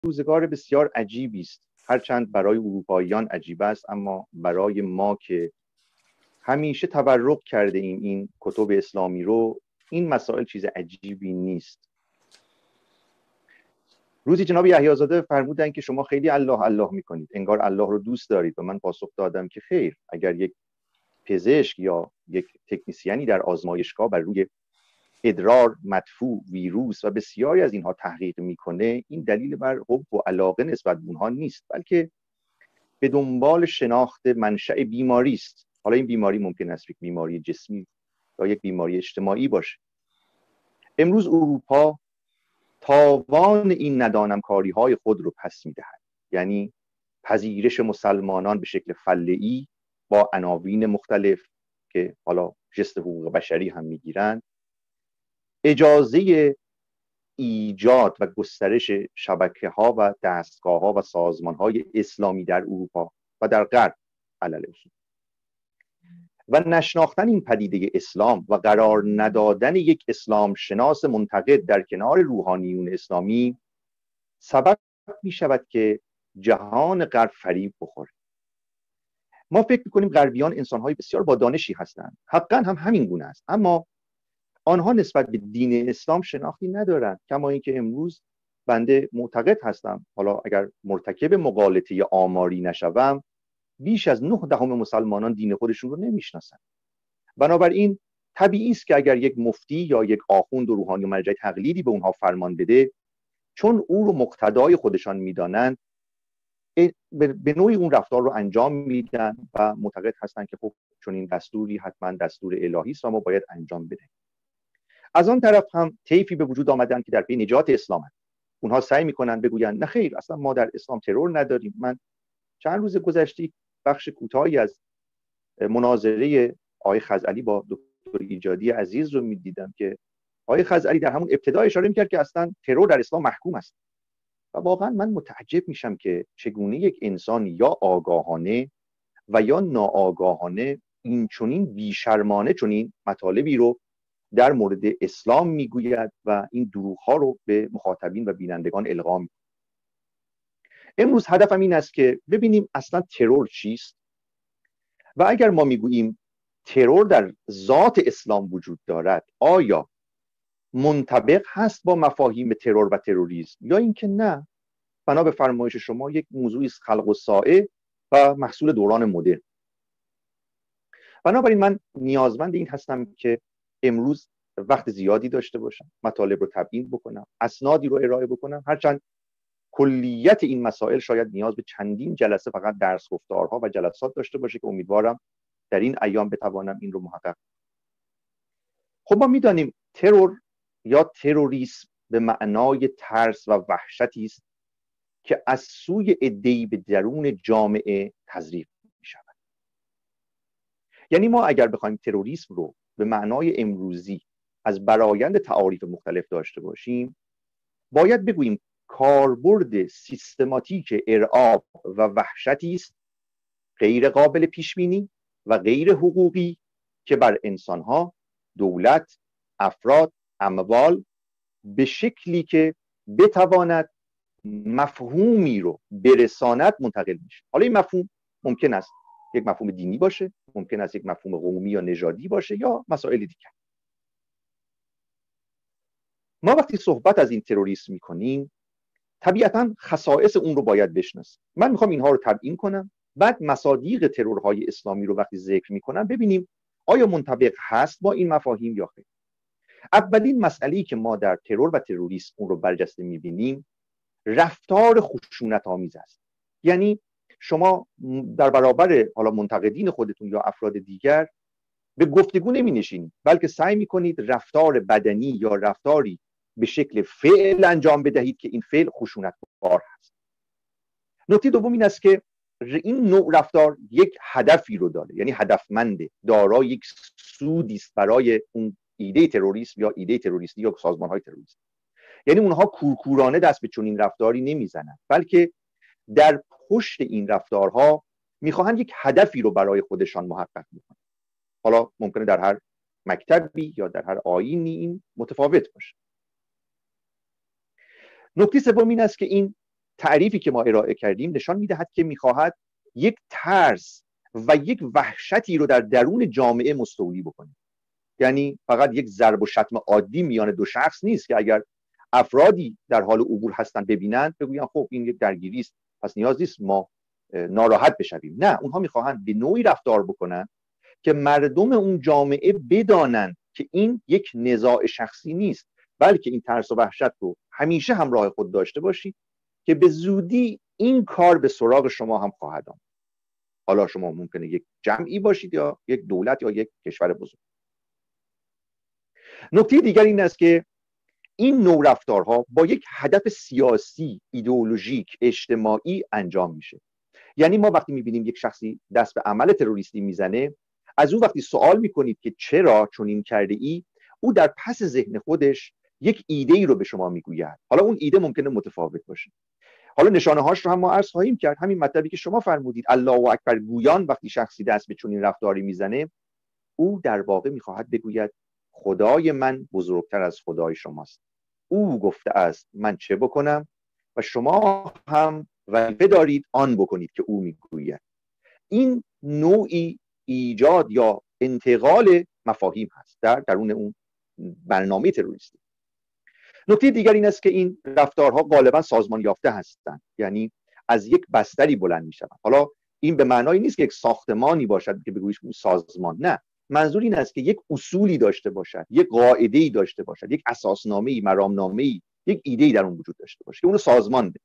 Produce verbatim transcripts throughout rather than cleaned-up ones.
روزگار بسیار عجیبی است. هرچند برای اروپاییان عجیب است، اما برای ما که همیشه تبرک کرده ایم این کتب اسلامی رو، این مسائل چیز عجیبی نیست. روزی جناب یحیی فرمودن که شما خیلی الله الله میکنید، انگار الله رو دوست دارید، و من پاسخ دادم که خیر، اگر یک پزشک یا یک تکنیسیانی در آزمایشگاه بر روی ادرار، مدفوع، ویروس و بسیاری از اینها تحقیق میکنه، این دلیل بر حب و علاقه نسبت به اونها نیست، بلکه به دنبال شناخت منشأ بیماری است. حالا این بیماری ممکن است یک بیماری جسمی یا یک بیماری اجتماعی باشه. امروز اروپا تاوان این ندانمکاری های خود رو پس میدهد، یعنی پذیرش مسلمانان به شکل فله‌ای با عناوین مختلف که حالا جست حقوق بشری هم میگیرند، اجازه ایجاد و گسترش شبکه ها و دستگاه ها و سازمان های اسلامی در اروپا و در غرب علل اصول و نشناختن این پدیده اسلام و قرار ندادن یک اسلام شناس منتقد در کنار روحانیون اسلامی سبب می شود که جهان غرب فریب بخوره. ما فکر میکنیم غربیان انسانهای بسیار با دانشی هستند، حقا هم همین گونه است، اما آنها نسبت به دین اسلام شناختی ندارند. کما اینکه امروز بنده معتقد هستم، حالا اگر مرتکب مغالطه آماری نشوم، بیش از نه دهم مسلمانان دین خودشون رو نمیشناسن. بنابراین طبیعی است که اگر یک مفتی یا یک آخوند و روحانی و مرجع تقلیدی به اونها فرمان بده، چون او رو مقتدای خودشان میدانند، به نوعی اون رفتار رو انجام میدن و معتقد هستند که خب چون این دستوری حتما دستور الهی است و ما باید انجام بدهیم. از آن طرف هم طیفی به وجود آمدن که در پی نجات اسلام هستند. اونها سعی میکنن بگوین نه خیر، اصلا ما در اسلام ترور نداریم. من چند روز گذشته بخش کوتاهی از مناظره آقای خزعلی با دکتر ایجادی عزیز رو میدیدم که آقای خزعلی در همون ابتدا اشاره میکرد که اصلا ترور در اسلام محکوم است. و واقعا من متعجب میشم که چگونه یک انسان یا آگاهانه و یا ناآگاهانه این چنین بیشرمانه چنین مطالبی رو در مورد اسلام میگوید و این دروغ‌ها رو به مخاطبین و بینندگان القا میکنه. امروز هدفم این است که ببینیم اصلا ترور چیست و اگر ما میگوییم ترور در ذات اسلام وجود دارد، آیا منطبق هست با مفاهیم ترور و تروریسم یا اینکه نه، بنا به فرمایش شما یک موضوعی است خلق الساعه و محصول دوران مدرن. بنابراین من نیازمند این هستم که امروز وقت زیادی داشته باشم، مطالب رو تبیین بکنم، اسنادی رو ارائه بکنم، هرچند کلیت این مسائل شاید نیاز به چندین جلسه فقط درس گفتارها و جلسات داشته باشه که امیدوارم در این ایام بتوانم این رو محقق. خب ما میدانیم ترور یا تروریسم به معنای ترس و وحشتی است که از سوی عده‌ای به درون جامعه تزریق می شود. یعنی ما اگر بخوایم تروریسم رو به معنای امروزی از برآیند تعاریف مختلف داشته باشیم، باید بگوییم کاربرد سیستماتیک ارعاب و وحشتی است غیر قابل پیش بینی و غیر حقوقی که بر انسانها، دولت، افراد، اموال به شکلی که بتواند مفهومی رو برساند منتقل میشه. حالا این مفهوم ممکن است یک مفهوم دینی باشه، ممکن است یک مفهوم قومی یا نژادی باشه یا مسائل دیگر. ما وقتی صحبت از این تروریسم میکنیم طبیعتاً خصائص اون رو باید بشناسیم. من میخوام اینها رو تبیین کنم، بعد مصادیق ترورهای اسلامی رو وقتی ذکر میکنم ببینیم آیا منطبق هست با این مفاهیم یا خیر. اولین مسئله‌ای که ما در ترور و تروریسم اون رو برجسته میبینیم رفتار خشونت آمیز است. یعنی شما در برابر حالا منتقدین خودتون یا افراد دیگر به گفتگو نمی نشینید، بلکه سعی می کنید رفتار بدنی یا رفتاری به شکل فعل انجام بدهید که این فعل خشونتبار هست. نکته دوم این است که این نوع رفتار یک هدفی رو داره، یعنی هدفمنده، دارای یک سودی است برای اون ایده تروریسم یا ایده تروریستی یا سازمان‌های تروریستی. یعنی اونها کورکورانه دست به چنین رفتاری نمیزنند، بلکه در پشت این رفتارها میخواهند یک هدفی رو برای خودشان محقق بکنند. حالا ممکنه در هر مکتبی یا در هر آیینی این متفاوت باشه. نکته سوم این است که این تعریفی که ما ارائه کردیم نشان میدهد که میخواهد یک ترس و یک وحشتی رو در درون جامعه مستولی بکنه. یعنی فقط یک ضرب و شتم عادی میان دو شخص نیست که اگر افرادی در حال عبور هستن ببینند بگوین خب این یک درگیری است پس نیاز نیست ما ناراحت بشویم. نه، اونها میخواهند به نوعی رفتار بکنن که مردم اون جامعه بدانند که این یک نزاع شخصی نیست، بلکه این ترس و وحشت رو همیشه همراه خود داشته باشید که به زودی این کار به سراغ شما هم خواهد آمد. حالا شما ممکنه یک جمعی باشید یا یک دولت یا یک کشور بزرگ. نکته دیگر این است که این نوع رفتارها با یک هدف سیاسی، ایدئولوژیک، اجتماعی انجام میشه. یعنی ما وقتی میبینیم یک شخصی دست به عمل تروریستی میزنه، از او وقتی سوال میکنید که چرا چنین کرده ای، او در پس ذهن خودش یک ایده ای رو به شما میگوید. حالا اون ایده ممکنه متفاوت باشه. حالا نشانه هاش رو هم ما عرض خواهیم کرد. همین مطلبی که شما فرمودید، الله اکبر گویان وقتی شخصی دست به چنین رفتاری میزنه، او در واقع میخواهد بگوید خدای من بزرگتر از خدای شماست. او گفته است من چه بکنم و شما هم وظیفه دارید آن بکنید که او میگوید. این نوعی ایجاد یا انتقال مفاهیم هست در درون اون برنامه تروریستی. نکته دیگر این است که این رفتارها غالبا سازمان یافته هستند، یعنی از یک بستری بلند میشوند. حالا این به معنای نیست که یک ساختمانی باشد که بگوییم اون سازمان، نه، منظور این است که یک اصولی داشته باشد، یک قاعده‌ای داشته باشد، یک اساسنامه‌ای، مرامنامه‌ای، یک ایده‌ای در اون وجود داشته باشه که اون رو سازمان بده.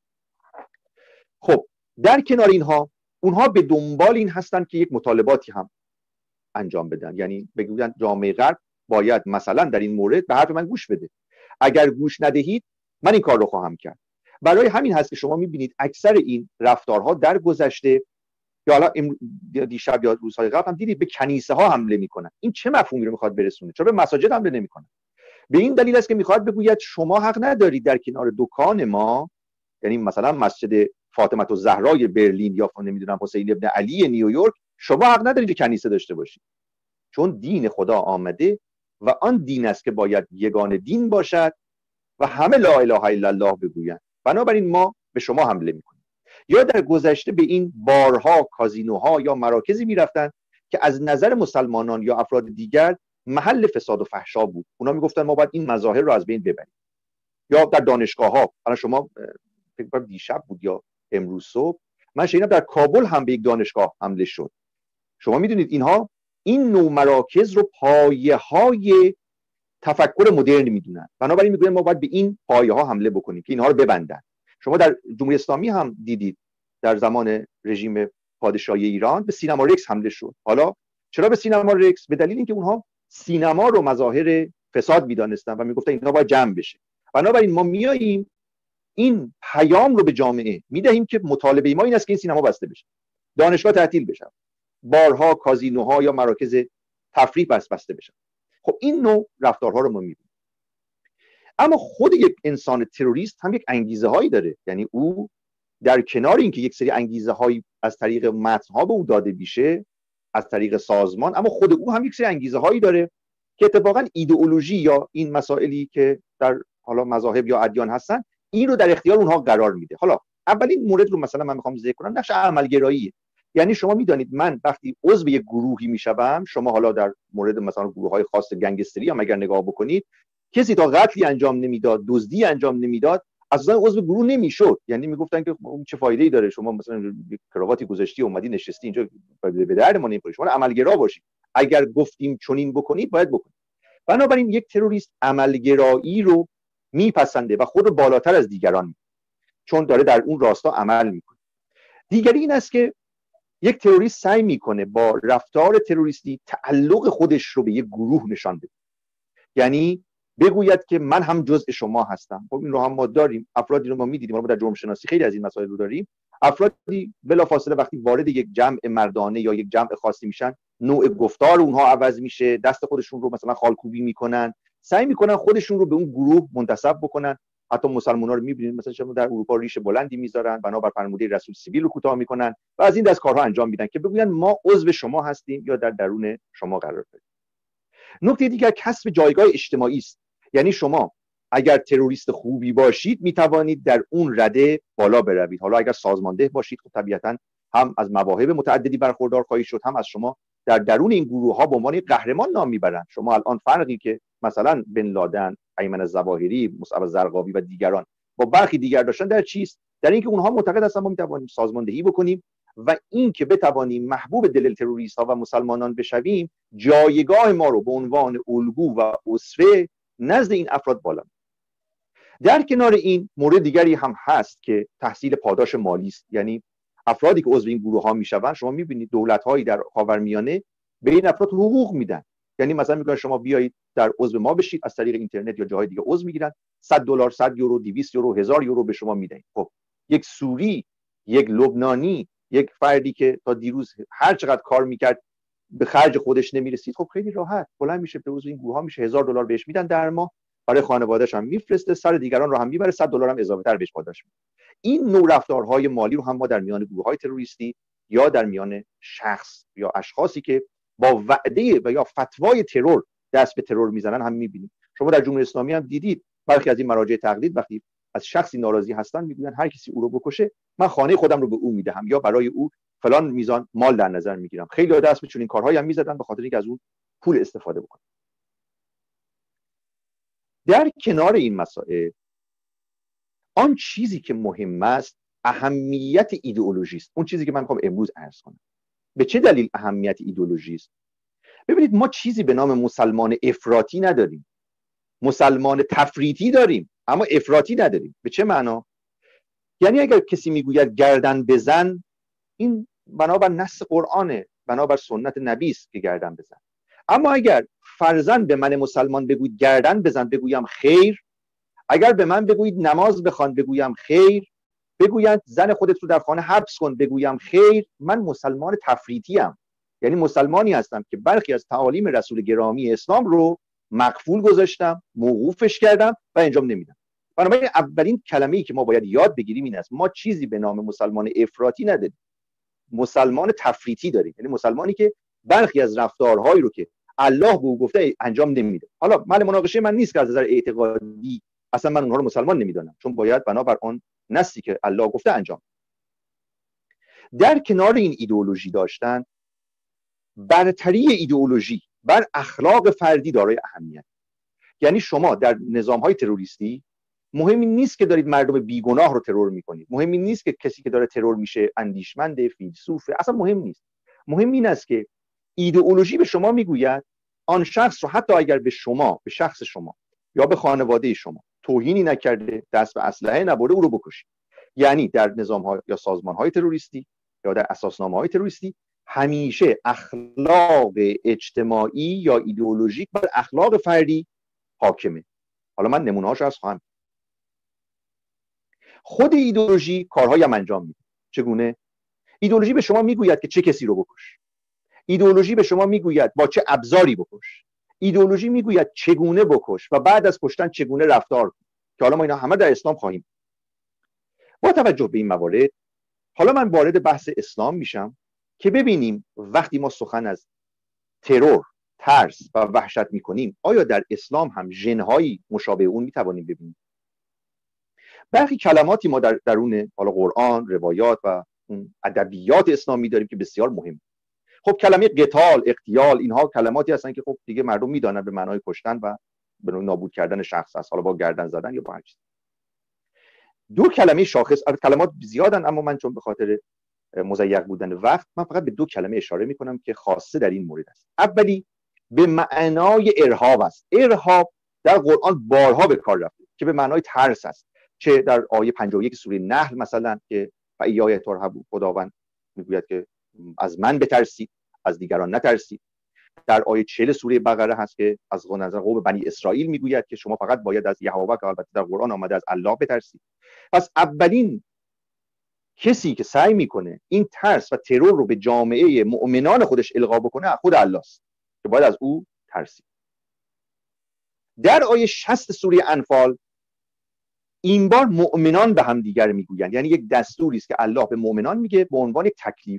خب در کنار اینها، اونها به دنبال این هستند که یک مطالباتی هم انجام بدن، یعنی بگویند جامعه غرب باید مثلا در این مورد به حرف من گوش بده، اگر گوش ندهید من این کار رو خواهم کرد. برای همین هست که شما می‌بینید اکثر این رفتارها در گذشته یا حالا دیشب یا روزهای قبل هم دیدید به کنیسه ها حمله میکنن. این چه مفهومی رو میخواد برسونه؟ چرا به مساجد حمله نمیکنن؟ به این دلیل است که میخواد بگوید شما حق ندارید در کنار دکان ما، یعنی مثلا مسجد فاطمه الزهرای برلین یا نمیدونم حسین ابن علی نیویورک، شما حق ندارید کنیسه داشته باشید، چون دین خدا آمده و آن دین است که باید یگانه دین باشد و همه لا اله الا الله بگویند. بنابراین ما به شما حمله میکنیم. یا در گذشته به این بارها، کازینوها یا مراکزی میرفتن که از نظر مسلمانان یا افراد دیگر محل فساد و فحشا بود. اونا میگفتن ما باید این مظاهر رو از بین ببریم. یا در دانشگاه ها، الان شما فکر کنم دیشب بود یا امروز صبح من شنیدم در کابل هم به یک دانشگاه حمله شد. شما میدونید اینها این نوع مراکز رو پایه های تفکر مدرن میدونن، بنابراین میگن ما باید به این پایه ها حمله بکنیم که اینها رو ببندن. شما در جمهوری اسلامی هم دیدید در زمان رژیم پادشاهی ایران به سینما رکس حمله شد. حالا چرا به سینما رکس؟ به دلیل اینکه اونها سینما رو مظاهر فساد میدانستن و میگفتن اینها باید جمع بشه. بنابراین ما میاییم این پیام رو به جامعه میدهیم که مطالبه ما این است که این سینما بسته بشه، دانشگاه تعطیل بشه، بارها، کازینوها یا مراکز تفریح بس بسته بشن. خب این نوع رفتارها رو ما میبینیم. اما خود یک انسان تروریست هم یک انگیزه هایی داره، یعنی او در کنار اینکه یک سری انگیزه هایی از طریق متن ها به او داده میشه از طریق سازمان، اما خود او هم یک سری انگیزه هایی داره که اتفاقا ایدئولوژی یا این مسائلی که در حالا مذاهب یا ادیان هستن این رو در اختیار اونها قرار میده. حالا اولین مورد رو مثلا من میخوام ذکر کنم، نقش عملگرایی. یعنی شما میدانید من وقتی عضو یک گروهی میشم، شما حالا در مورد مثلا گروه‌های خاص گنگستری هم اگر نگاه بکنید، کسی تا قتلی انجام نمیداد، دزدی انجام نمیداد، اصلا عضو گروه نمیشد. یعنی میگفتن که چه فایده‌ای داره شما مثلا کرواتی گذاشتی اومدی نشستی اینجا به درد ما نمیخوره، شما عملگرا باشید، اگر گفتیم چنین بکنید باید بکنید. بنابراین یک تروریست عملگرایی رو میپسنده و خود رو بالاتر از دیگران می‌دونه، چون داره در اون راستا عمل میکنه. دیگری این است که یک تروریست سعی میکنه با رفتار تروریستی تعلق خودش رو به یک گروه نشان بده، یعنی بگوید که من هم جزء شما هستم. خب این رو هم ما داریم، افرادی رو ما میدیدیم، ما در جرم شناسی خیلی از این مسائل رو داریم. افرادی بلافاصله وقتی وارد یک جمع مردانه یا یک جمع خاصی میشن، نوع گفتار اونها عوض میشه، دست خودشون رو مثلا خالکوبی میکنن، سعی میکنن خودشون رو به اون گروه منتسب بکنن. حتی مسلمان‌ها رو می‌بینید مثلا شما در اروپا ریش بلندی می‌ذارن، بنابر فرموده رسول سیبیل رو کوتاه می‌کنن و از این دست کارها انجام میدن که بگوین ما عضو شما هستیم یا در درون شما قرار داریم. نکته دیگر کسب جایگاه اجتماعی است. یعنی شما اگر تروریست خوبی باشید میتوانید در اون رده بالا بروید. حالا اگر سازمانده باشید خب طبیعتاً هم از مواهب متعددی برخوردار خواهید شد، هم از شما در درون این گروه ها به عنوان قهرمان نام میبرند. شما الان فرقی که مثلا بن لادن، ایمن الظواهری، مصعب زرقاوی و دیگران با برخی دیگر داشتن در چیست؟ در اینکه اونها معتقد هستن ما میتوانیم سازماندهی بکنیم و این که بتوانیم محبوب دل تروریست ها و مسلمانان بشویم، جایگاه ما رو به عنوان الگو و اسوه نزد این افراد بالا. در کنار این مورد دیگری هم هست که تحصیل پاداش مالی است. یعنی افرادی که عضو این گروه ها میشوند، شما میبینید دولت هایی در خاورمیانه به این افراد حقوق میدن. یعنی مثلا میگن شما بیایید در عضو ما بشید، از طریق اینترنت یا جاهای دیگه عضو میگیرن، صد دلار، صد یورو، دویست یورو، هزار یورو به شما میدن. خب یک سوری، یک لبنانی، یک فردی که تا دیروز هر چقدر کار میکرد به خرج خودش نمیرسید، خب خیلی راحت بلند میشه به عضو این گروه ها میشه، هزار دلار بهش میدن در ماه، برای خانواده‌اش هم میفرسته، سر دیگران رو هم میبره، صد دلار هم اضافه تر بهش پاداش میده. این نوع رفتارهای مالی رو هم ما در میان گروه‌های تروریستی یا در میان شخص یا اشخاصی که با وعده و یا فتوای ترور دست به ترور میزنن هم میبینیم. شما در جمهوری اسلامی هم دیدید برخی از این مراجع تقلید وقتی از شخصی ناراضی هستن میگن هر کسی او رو بکشه من خانه خودم رو به او میدهم یا برای او فلان میزان مال در نظر میگیرم. خیلی دست به چنین کارهایی هم میزدن به خاطر اینکه از اون پول استفاده بکنن. در کنار این مسائل آن چیزی که مهم است اهمیت ایدئولوژی است. اون چیزی که من میخوام امروز عرض کنم. به چه دلیل اهمیت ایدئولوژی است؟ ببینید ما چیزی به نام مسلمان افراطی نداریم. مسلمان تفریطی داریم اما افراطی نداریم. به چه معنا؟ یعنی اگر کسی میگوید گردن بزن، این بنابر نص قرآنه، بنابر سنت نبی است که گردن بزن. اما اگر فرضاً به من مسلمان بگوید گردن بزن بگویم خیر، اگر به من بگویید نماز بخوان بگویم خیر، بگویند زن خودت رو در خانه حبس کن بگویم خیر، من مسلمان تفریطی ام. یعنی مسلمانی هستم که برخی از تعالیم رسول گرامی اسلام رو مقفول گذاشتم، موقوفش کردم و انجام نمیدم. بنابراین اولین کلمه‌ای که ما باید یاد بگیریم این است: ما چیزی به نام مسلمان افراطی نداریم، مسلمان تفریطی داریم. یعنی مسلمانی که برخی از رفتارهایی رو که الله به او گفته انجام نمیده. حالا محل مناقشه من نیست که از نظر اعتقادی اصلا من اونها رو مسلمان نمیدونم، چون باید بنابر آن نصی که الله گفته انجام. در کنار این ایدئولوژی داشتن، برتری ایدئولوژی بر اخلاق فردی دارای اهمیت. یعنی شما در نظام‌های تروریستی مهم این نیست که دارید مردم بیگناه رو ترور میکنید، مهم این نیست که کسی که داره ترور میشه اندیشمنده، فیلسوفه، اصلا مهم نیست. مهم این است که ایدئولوژی به شما میگوید آن شخص رو حتی اگر به شما، به شخص شما یا به خانواده شما توهینی نکرده، دست به اسلحه نبرده، او رو بکشید. یعنی در نظام‌ها یا سازمان‌های تروریستی یا در اساسنامه‌های تروریستی همیشه اخلاق اجتماعی یا ایدئولوژیک بر اخلاق فردی حاکمه. حالا من نمونه‌هاش از خواهم. خود ایدئولوژی کارهایی هم انجام میده. چگونه؟ ایدئولوژی به شما میگوید که چه کسی رو بکش. ایدئولوژی به شما میگوید با چه ابزاری بکش. ایدئولوژی میگوید چگونه بکش و بعد از کشتن چگونه رفتار کن، که حالا ما اینا همه در اسلام خواهیم. با توجه به این موارد، حالا من وارد بحث اسلام میشم که ببینیم وقتی ما سخن از ترور، ترس و وحشت میکنیم، آیا در اسلام هم ژن‌هایی مشابه اون میتوانیم ببینیم؟ برخی کلماتی ما در درون حالا قرآن، روایات و اون ادبیات اسلامی داریم که بسیار مهم. خب کلمه قتال، اغتیال، اینها کلماتی هستن که خب دیگه مردم میدونن به معنای کشتن و به نوعی نابود کردن شخص است، حالا با گردن زدن یا با هر چیز. دو کلمه شاخص، کلمات زیادن اما من چون به خاطر مضیق بودن وقت من فقط به دو کلمه اشاره میکنم که خاصه در این مورد است. اولی به معنای ارهاب است. ارهاب در قرآن بارها به کار رفته که به معنای ترس است. چه در آیه پنجاه و یک سوره نحل مثلا که فایای ترهبوا، خداوند میگوید که از من بترسید، از دیگران نترسید. در آیه چهل سوره بقره هست که از نظر قوم بنی اسرائیل میگوید که شما فقط باید از یهوه، که البته در قرآن آمده از الله، بترسید. پس اولین کسی که سعی میکنه این ترس و ترور رو به جامعه مؤمنان خودش القا بکنه خود الله است که باید از او ترسید. در آیه شصت سوره انفال این بار مؤمنان به هم دیگر میگویند، یعنی یک دستوری است که الله به مؤمنان میگه به عنوان یک تکلیف.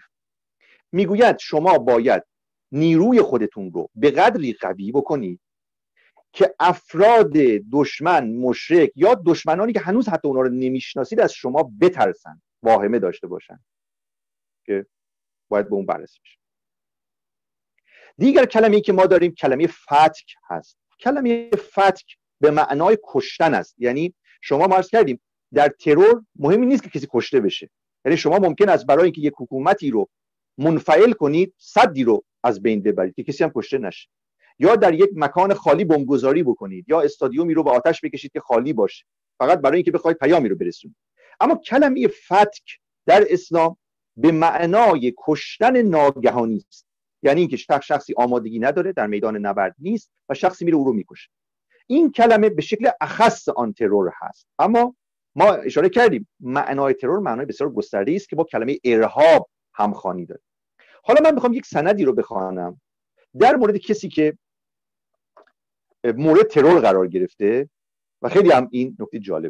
میگوید شما باید نیروی خودتون رو به قدری قوی بکنید که افراد دشمن، مشرک یا دشمنانی که هنوز حتی اونا رو نمیشناسید از شما بترسن، واهمه داشته باشن که باید به اون بررسی بشه. دیگر کلمه‌ای که ما داریم کلمه فتک هست. کلمه فتک به معنای کشتن است. یعنی شما ما عرض کردیم در ترور مهمی نیست که کسی کشته بشه. یعنی شما ممکن است برای اینکه یک حکومتی رو منفعل کنید صدی رو از بین ببرید که کسی هم کشته نشه، یا در یک مکان خالی بمبگذاری بکنید یا استادیومی رو به آتش بکشید که خالی باشه فقط برای اینکه بخواید پیامی رو برسونید. اما کلمه فتک در اسلام به معنای کشتن ناگهانی است. یعنی اینکه شخصی آمادگی نداره، در میدان نبرد نیست و شخصی میره او رو میکشه. این کلمه به شکل اخص آن ترور هست. اما ما اشاره کردیم معنای ترور معنای بسیار گسترده است که با کلمه ارهاب همخوانی داره. حالا من میخوام یک سندی رو بخوانم در مورد کسی که مورد ترور قرار گرفته و خیلی هم این نکته جالب.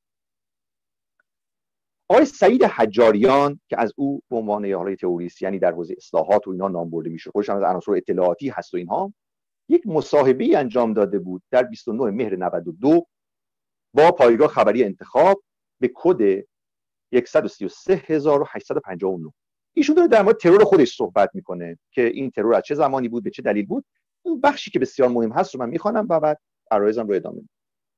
آقای سعید حجاریان که از او به عنوان یه تروریست، یعنی در حوزه اصلاحات و اینا نام برده میشه، خودش هم از عناصر اطلاعاتی هست و اینها، یک مصاحبه‌ای انجام داده بود در بیست و نه مهر نود و دو با پایگاه خبری انتخاب به کد صد و سی و سه هزار و هشتصد و پنجاه و نه. ایشون داره در مورد ترور خودش صحبت میکنه که این ترور از چه زمانی بود، به چه دلیل بود. اون بخشی که بسیار مهم هست رو من میخوانم و بعد عرایزم رو ادامه میدم.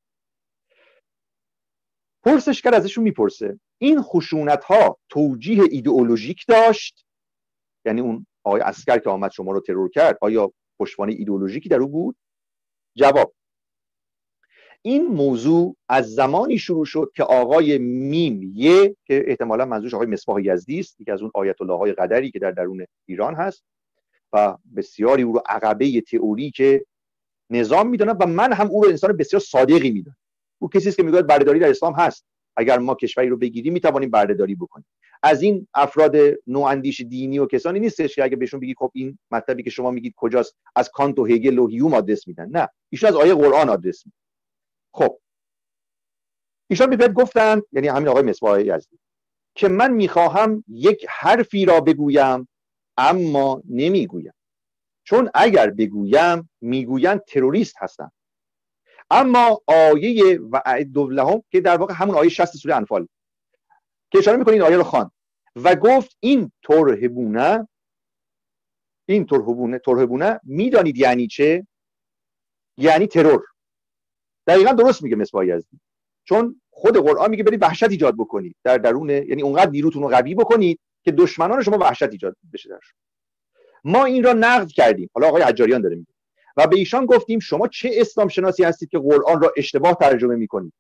پرسشگر ازشون میپرسه این خشونت ها توجیه ایدئولوژیک داشت؟ یعنی اون آقای عسکر که آمد شما رو ترور کرد آیا پشتوانه ایدئولوژیکی در او بود؟ جواب: این موضوع از زمانی شروع شد که آقای میم یه که احتمالاً منظورش آقای مصباح یزدی است، یکی از اون آیت الله های قدری که در درون ایران هست و بسیاری او رو عقبه تئوری که نظام میدونن و من هم او رو انسان بسیار صادقی میدونم. او کسی است که میگه بردهداری در اسلام هست، اگر ما کشوری رو بگیریم میتوانیم بردهداری بکنیم. از این افراد نواندیش دینی و کسانی نیستش که اگه بهشون بگی خب این مطلبی که شما میگید کجاست، از کانت و هگل و هیوم آدرس میدن. نه، ایشون از آیه قرآن آدرس میدن. خب ایشون میگه گفتن، یعنی همین آقای مصباح یزدی، که من میخواهم یک حرفی را بگویم اما نمیگویم، چون اگر بگویم میگویند تروریست هستم. اما آیه و اعد لهم که در واقع همون آیه شصت سوره انفال که اشاره میکنه این آیه رو خواند و گفت این ترهبونه، این ترهبونه ترهبونه میدانید یعنی چه؟ یعنی ترور. دقیقاً درست میگه مصباح یزدی، چون خود قرآن میگه برید وحشت ایجاد بکنید در درون، یعنی اونقدر نیروتون رو قوی بکنید که دشمنان شما وحشت ایجاد بشه درشون. ما این را نقد کردیم، حالا آقای حجاریان داره میگه، و به ایشان گفتیم شما چه اسلام شناسی هستید که قرآن را اشتباه ترجمه میکنید؟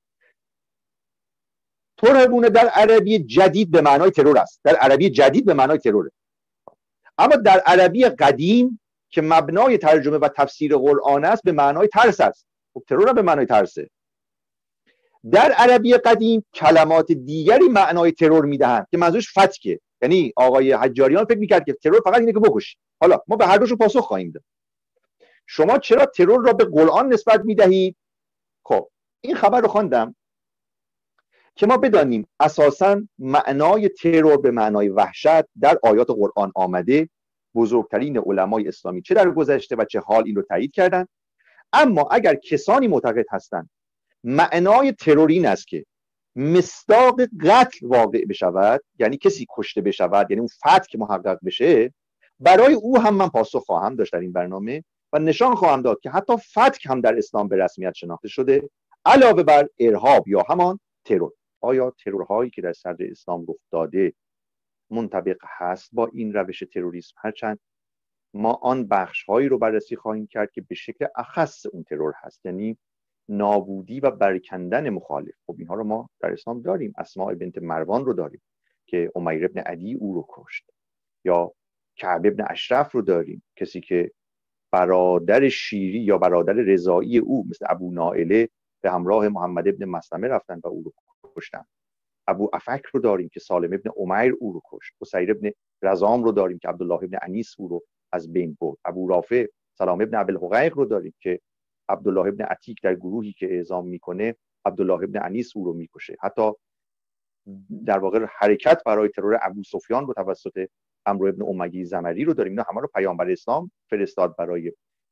ترهبونه در عربی جدید به معنای ترور است، در عربی جدید به معنای تروره. اما در عربی قدیم که مبنای ترجمه و تفسیر قرآن است به معنای ترس است. خب ترور هم به معنای ترسه. در عربی قدیم کلمات دیگری معنای ترور میدهند که منظورش فتکه. یعنی آقای حجاریان فکر میکرد که ترور فقط اینه که بکشی. حالا ما به هر دوشو پاسخ خواهیم داد. شما چرا ترور را به قرآن نسبت میدهید؟ خب این خبر رو خواندم که ما بدانیم اساساً معنای ترور به معنای وحشت در آیات قرآن آمده. بزرگترین علمای اسلامی چه در گذشته و چه حال این رو تایید کردن. اما اگر کسانی معتقد هستند معنای ترور این است که مصداق قتل واقع بشود، یعنی کسی کشته بشود، یعنی اون فتک محقق بشه، برای او هم من پاسخ خواهم داشت در این برنامه و نشان خواهم داد که حتی فتک هم در اسلام به رسمیت شناخته شده، علاوه بر ارهاب یا همان ترور. آیا ترورهایی که در صدر اسلام رخ داده منطبق هست با این روش تروریسم؟ هرچند ما آن بخش‌هایی رو بررسی خواهیم کرد که به شکل اخص اون ترور هست، یعنی نابودی و برکندن مخالف. خب اینها رو ما در اسلام داریم. اسماء بنت مروان رو داریم که امیر ابن عدی او رو کشت، یا کعب ابن اشرف رو داریم، کسی که برادر شیری یا برادر رضایی او مثل ابو نائله به همراه محمد ابن مسلمه رفتن و او رو کشتن. ابو افک رو داریم که سالم ابن امیر او رو کشت. اسیر ابن رزام رو داریم که عبدالله ابن انیس او رو از بین برد. ابو رافع سلام ابن ابوالحقیق رو داریم که عبدالله ابن عتیق در گروهی که اعزام میکنه عبدالله ابن انیس او رو میکشه. حتی در واقع حرکت برای ترور ابو سفیان رو توسط عمرو ابن امیه زمری رو داریم. اینا همه رو پیامبر اسلام فرستاد برای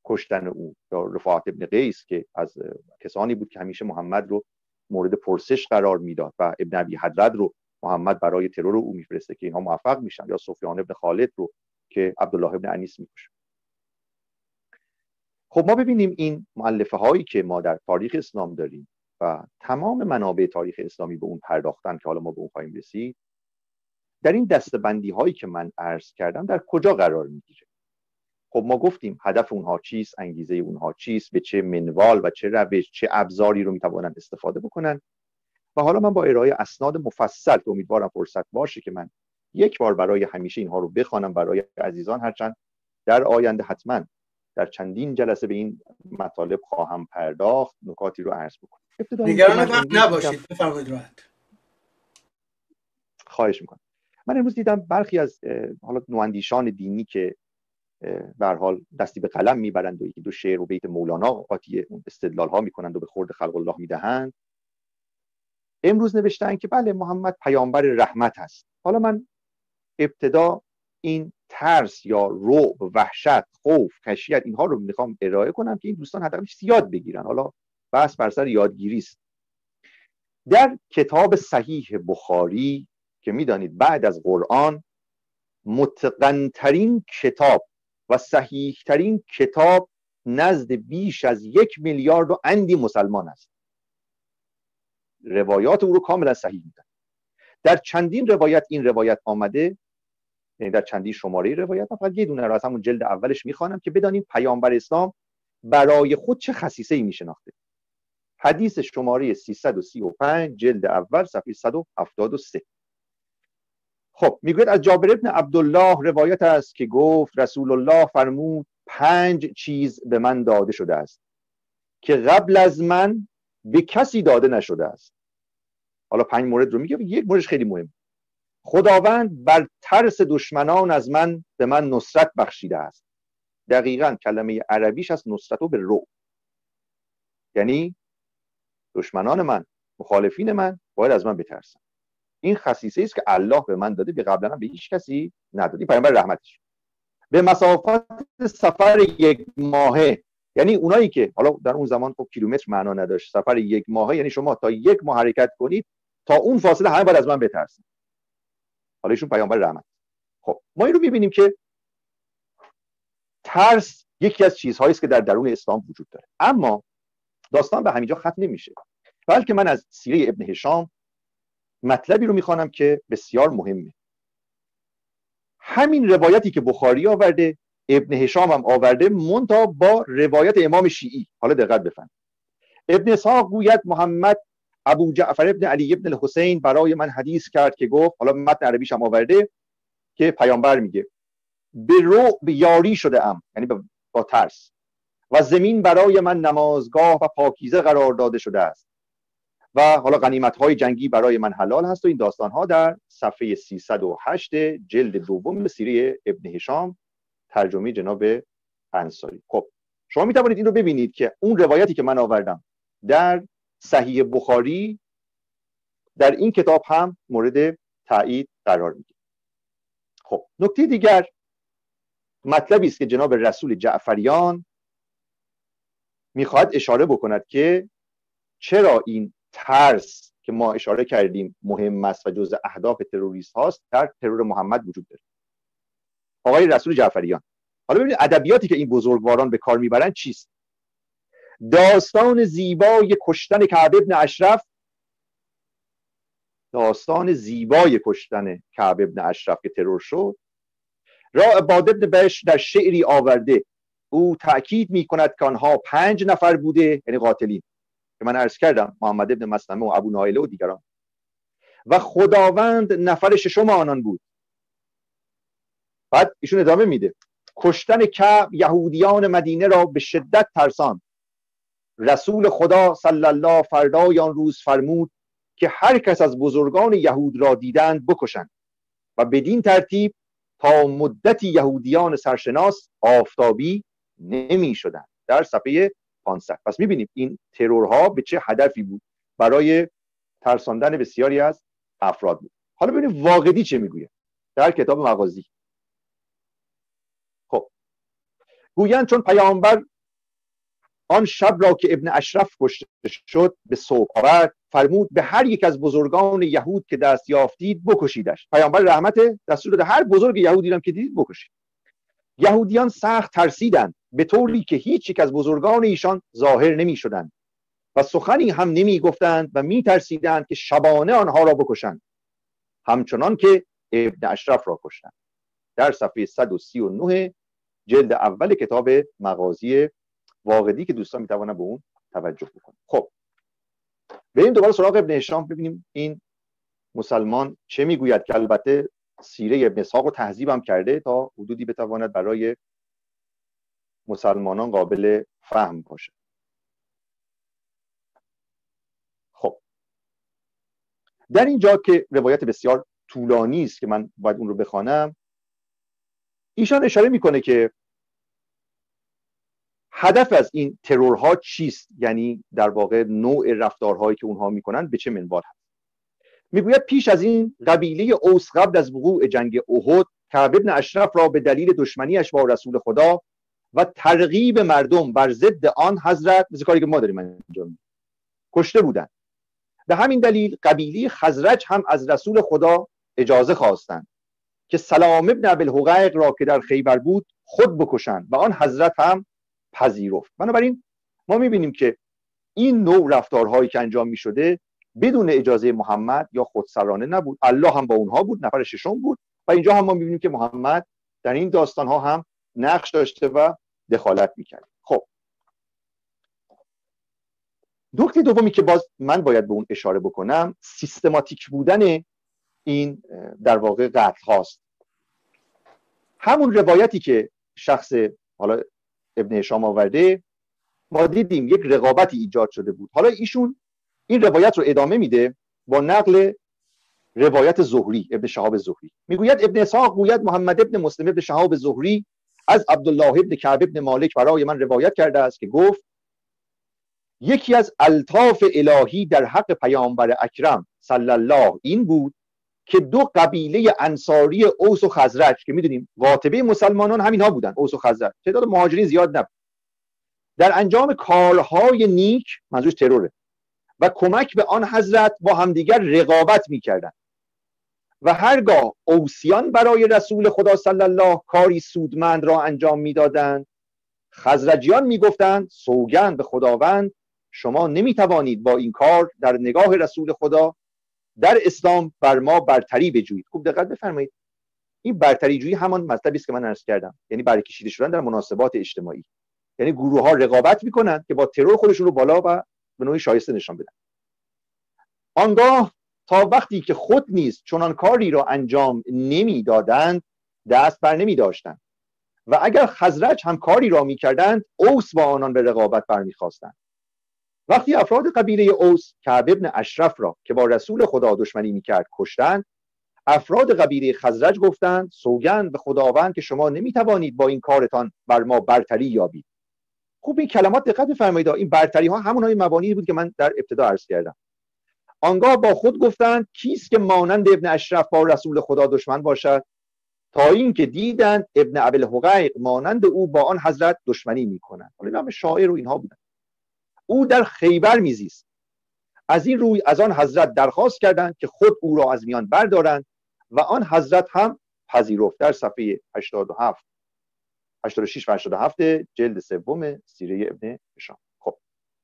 کشتن او، یا رفاعت ابن قیس که از کسانی بود که همیشه محمد رو مورد پرسش قرار میداد و ابن ابی حضرت رو محمد برای ترور او میفرسته که اینها موفق میشن، یا سفیان ابن خالد رو که عبدالله ابن انیس میکشه. خب ما ببینیم این مؤلفه هایی که ما در تاریخ اسلام داریم و تمام منابع تاریخ اسلامی به اون پرداختن که حالا ما به اون خواهیم رسید، در این دسته‌بندی هایی که من عرض کردم در کجا قرار میگیره؟ خب ما گفتیم هدف اونها چیست، انگیزه اونها چیست، به چه منوال و چه روش، چه ابزاری رو میتوانند استفاده بکنن. و حالا من با ارائه اسناد مفصل که امیدوارم فرصت باشه که من یک بار برای همیشه اینها رو بخوانم برای عزیزان، هرچند در آینده حتما در چندین جلسه به این مطالب خواهم پرداخت، نکاتی رو عرض بکنم. نگران وقت نباشید، بفرمایید راحت. خواهش میکنم. من امروز دیدم برخی از حالا نواندیشان دینی که به هر حال دستی به قلم میبرند و یکی دو شعر و بیت مولانا قاطی اون استدلال ها میکنند و به خورد خلق الله میدهند، امروز نوشتن که بله محمد پیامبر رحمت هست. حالا من ابتدا این ترس یا رعب، وحشت، خوف، خشیت اینها رو میخوام ارائه کنم که این دوستان حداقل یاد بگیرن. حالا بحث بر سر یادگیری است. در کتاب صحیح بخاری که میدانید بعد از قرآن متقن‌ترین کتاب و صحیح ترین کتاب نزد بیش از یک میلیارد و اندی مسلمان است، روایات او رو کاملا صحیح میدن. در چندین روایت این روایت آمده، یعنی در چندین شماره روایت، فقط یه دونه رو از همون جلد اولش میخوانم که بدانیم پیامبر اسلام برای خود چه خصیصه‌ای میشناخته. حدیث شماره سیصد و سی و پنج جلد اول صفحه صد و هفتاد و سه. خب میگوید از جابر ابن عبدالله روایت است که گفت رسول الله فرمود پنج چیز به من داده شده است که قبل از من به کسی داده نشده است. حالا پنج مورد رو میگه، یک موردش خیلی مهم. خداوند بر ترس دشمنان از من به من نصرت بخشیده است. دقیقاً کلمه عربیش از نصرتو به رو، یعنی دشمنان من، مخالفین من باید از من بترسن. این خصیصه است که الله به من داده، به قبلا به هیچ کسی نداده. پیامبر رحمتش. به مسافت سفر یک ماهه، یعنی اونایی که حالا در اون زمان خب کیلومتر معنا نداشت، سفر یک ماهه یعنی شما تا یک ماه حرکت کنید، تا اون فاصله همه باید از من بترسن. حالا ایشون پیامبر رحمت. خب ما این رو می‌بینیم که ترس یکی از چیزهایی است که در درون اسلام وجود داره. اما داستان به همینجا ختم نمیشه، بلکه من از سیره ابن هشام مطلبی رو میخوانم که بسیار مهمه. همین روایتی که بخاری آورده ابن هشام هم آورده، منتها با روایت امام شیعی. حالا دقت بفرمایید. ابن اسحاق گوید محمد ابو جعفر ابن علی ابن الحسین برای من حدیث کرد که گفت، حالا متن عربیش هم آورده که پیامبر میگه به رعب یاری شده ام، یعنی با ترس، و زمین برای من نمازگاه و پاکیزه قرار داده شده است و حالا غنیمت‌های جنگی برای من حلال هست. و این داستان‌ها در صفحه سیصد و هشت جلد دوم سیره ابن هشام ترجمه جناب انصاری. خب شما می توانید این رو ببینید که اون روایتی که من آوردم در صحیح بخاری در این کتاب هم مورد تایید قرار میگیره. خب نکته دیگر مطلبی است که جناب رسول جعفریان میخواد اشاره بکند که چرا این ترس که ما اشاره کردیم مهم است و جزء اهداف تروریست هاست در ترور محمد وجود داره. آقای رسول جعفریان، حالا ببینید ادبیاتی که این بزرگواران به کار میبرن چیست. داستان زیبای کشتن کعب ابن اشرف، داستان زیبای کشتن کعب ابن اشرف که ترور شد را عباد ابن بش در شعری آورده. او تأکید میکند که آنها پنج نفر بوده، یعنی قاتلین که من عرض کردم، محمد ابن مسلمه و ابو نایله و دیگران، و خداوند نفر ششم آنان بود. بعد ایشون ادامه میده کشتن کعب یهودیان مدینه را به شدت ترساند. رسول خدا صلی الله فردای آن روز فرمود که هر کس از بزرگان یهود را دیدند بکشند و بدین ترتیب تا مدتی یهودیان سرشناس آفتابی نمی شدند. در صفحه پانصد. پس میبینیم این ترورها به چه هدفی بود، برای ترساندن بسیاری از افراد بود. حالا ببینیم واقدی چه میگوید در کتاب مغازی. خب گویند چون پیامبر آن شب را که ابن اشرف کشته شد به صبح آورد، فرمود به هر یک از بزرگان یهود که دست یافتید بکشیدش. پیامبر رحمت دستور داده هر بزرگ یهودی را که دیدید بکشید. یهودیان سخت ترسیدند به طوری که هیچ یک از بزرگان ایشان ظاهر نمی شدند و سخنی هم نمی گفتند و می ترسیدند که شبانه آنها را بکشند، همچنان که ابن اشرف را کشتند. در صفحه صد و سی و نه جلد اول کتاب مغازی واقدی که دوستان می توانند به اون توجه بکنند. خب بریم دوباره سراغ ابن هشام ببینیم این مسلمان چه میگوید، که البته سیره ابن اسحاق رو تهذیب هم کرده تا حدودی بتواند برای مسلمانان قابل فهم باشه. خب در اینجا که روایت بسیار طولانی است که من باید اون رو بخوانم، ایشان اشاره میکنه که هدف از این ترورها چیست، یعنی در واقع نوع رفتارهایی که اونها میکنن به چه منوال هست. میگوید پیش از این قبیله اوس قبل از وقوع جنگ احد کعب ابن اشرف را به دلیل دشمنیش با رسول خدا و ترغیب مردم بر ضد آن حضرت، مثل کاری که ما داریم انجام میدیم، کشته بودند. به همین دلیل قبیله خزرج هم از رسول خدا اجازه خواستند که سلام ابن ابوالحقیق را که در خیبر بود خود بکشند و آن حضرت هم پذیرفت. بنابراین ما میبینیم که این نوع رفتارهایی که انجام میشده بدون اجازه محمد یا خودسرانه نبود، الله هم با اونها بود، نفر ششم بود و اینجا هم ما میبینیم که محمد در این داستانها هم نقش داشته و دخالت میکرد. خب نکته دومی که باز من باید به اون اشاره بکنم سیستماتیک بودن این در واقع قتل هاست. همون روایتی که شخص حالا ابن هشام آورده، ما دیدیم یک رقابتی ایجاد شده بود. حالا ایشون این روایت رو ادامه میده با نقل روایت زهری، ابن شهاب زهری. میگوید ابن اسحاق گوید محمد ابن مسلم ابن شهاب زهری از عبدالله ابن کعب ابن مالک برای من روایت کرده است که گفت یکی از الطاف الهی در حق پیامبر اکرم صلی الله این بود که دو قبیله انصاری اوس و خزرج که میدونیم قاطبه مسلمانان همین ها بودن، اوس و خزرج، تعداد مهاجرین زیاد نبود، در انجام کارهای نیک، منظورش تروره، و کمک به آن حضرت با همدیگر رقابت میکردند و هرگاه اوسیان برای رسول خدا صلی الله کاری سودمند را انجام میدادند، خزرجیان میگفتند سوگند به خداوند شما نمیتوانید با این کار در نگاه رسول خدا در اسلام بر ما برتری بجویید. خوب دقت بفرمایید، این برتری جویی همان مطلبی است که من عرض کردم، یعنی برای کشیده شدن در مناسبات اجتماعی، یعنی گروه ها رقابت میکنند که با ترور خودشون رو بالا و به نوعی شایسته نشان بدن. آنگاه تا وقتی که خود نیز چنان کاری را انجام نمیدادند دست بر نمی داشتند و اگر خزرج هم کاری را میکردند اوس با آنان به رقابت برمیخواستند. وقتی افراد قبیله اوس کعب ابن اشرف را که با رسول خدا دشمنی میکرد کشتند، افراد قبیله خزرج گفتند سوگند به خداوند که شما نمیتوانید با این کارتان بر ما برتری یابید. خوب این کلمات دقت بفرمایید، این برتری ها همون های مبانی بود که من در ابتدا عرض کردم. آنگاه با خود گفتند کیست که مانند ابن اشرف با رسول خدا دشمن باشد، تا اینکه دیدند ابن ابوالحقیق مانند او با آن حضرت دشمنی میکنند. حالا نام شاعر و اینها بودن. او در خیبر میزیست. از این روی از آن حضرت درخواست کردند که خود او را از میان بردارند و آن حضرت هم پذیرفت. در صفحه هشتاد و هفت هشتاد و شش و هشتاد و هفت جلد سوم سیره ابن هشام. خب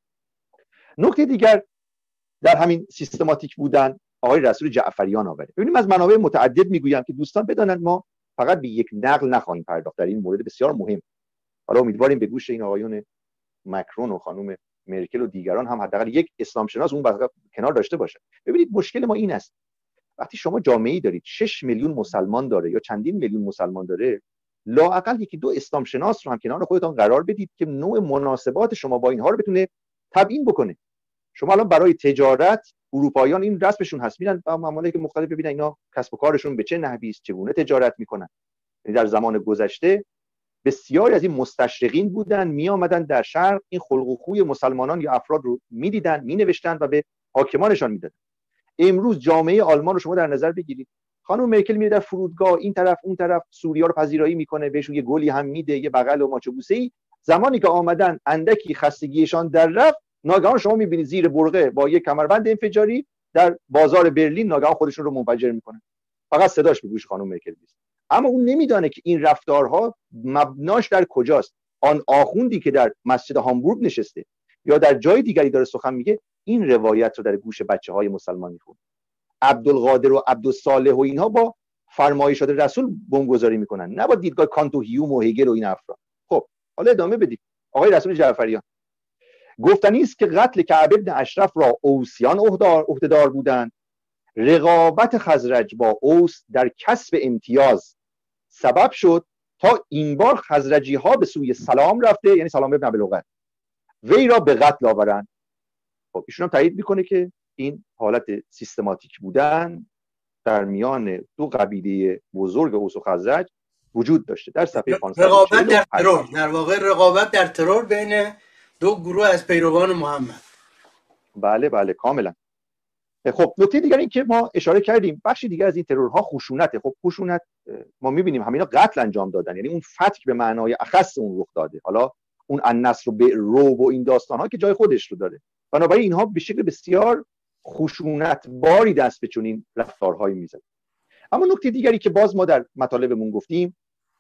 نکته دیگر در همین سیستماتیک بودن آقای رسول جعفریان آورده. ببینیم از منابع متعدد میگویم که دوستان بدانند ما فقط به یک نقل نخواهیم پرداخت در این مورد بسیار مهم. حالا امیدواریم به گوش این آقایون مکرون و خانم مرکل و دیگران هم حداقل یک اسلام شناس اون کنار داشته باشه. ببینید مشکل ما این است وقتی شما جامعه‌ای دارید شش میلیون مسلمان داره یا چندین میلیون مسلمان داره، لااقل یکی دو اسلام شناس رو هم کنار خودتان قرار بدید که نوع مناسبات شما با اینها رو بتونه تبیین بکنه. شما الان برای تجارت اروپاییان این رسمشون هست، میرن با ممالک مختلف ببینن اینا کسب و کارشون به چه نحوی است، چگونه تجارت میکنن. در زمان گذشته بسیاری از این مستشرقین بودن، می آمدن در شرق این خلق و خوی مسلمانان یا افراد رو میدیدن، مینوشتن و به حاکمانشان میدادن. امروز جامعه آلمان رو شما در نظر بگیرید، خانم مرکل میره در فرودگاه این طرف اون طرف سوریا رو پذیرایی میکنه، بهشون یه گلی هم میده، یه بغل و ماچو بوسه‌ای، زمانی که آمدن اندکی خستگیشان در رفت، ناگهان شما میبینید زیر برقه با یک کمربند انفجاری در بازار برلین ناگهان خودشون رو منفجر میکنن. فقط صداش به گوش خانم مرکل میرسه. اما اون نمیدانه که این رفتارها مبناش در کجاست. آن آخوندی که در مسجد هامبورگ نشسته یا در جای دیگری داره سخن میگه، این روایت رو در گوش بچه‌های مسلمان میخونه. عبدالقادر و عبدالصالح و اینها با فرمایشات رسول بمبگذاری میکنن، نه با دیدگاه کانت و هیوم و هگل و این افراد. خب حالا ادامه بدید. آقای رسول جعفریان گفتنی است که قتل کعب ابن اشرف را اوسیان عهدهدار بودند. رقابت خزرج با اوس در کسب امتیاز سبب شد تا این بار خزرجی ها به سوی سلام رفته، یعنی سلام ابن ابیلغت، وی را به قتل آورند. خب ایشون هم تایید میکنه که این حالت سیستماتیک بودن در میان دو قبیله بزرگ اوس و خزرج وجود داشته. در صفحه پانصد و چهل رقابت در ترور، در واقع رقابت در ترور بین دو گروه از پیروان محمد. بله بله کاملا. خب نکته دیگر این که ما اشاره کردیم بخشی دیگر از این ترورها خشونته. خب خشونت ما میبینیم همینا قتل انجام دادن، یعنی اون فتک به معنای اخص اون رخ داده. حالا اون النصر و بعروب و این داستان ها که جای خودش رو داره، بنابراین اینها به شکل بسیار خشونت باری دست به چنین رفتارهایی میزنن. اما نکته دیگری که باز ما در مطالبمون گفتیم،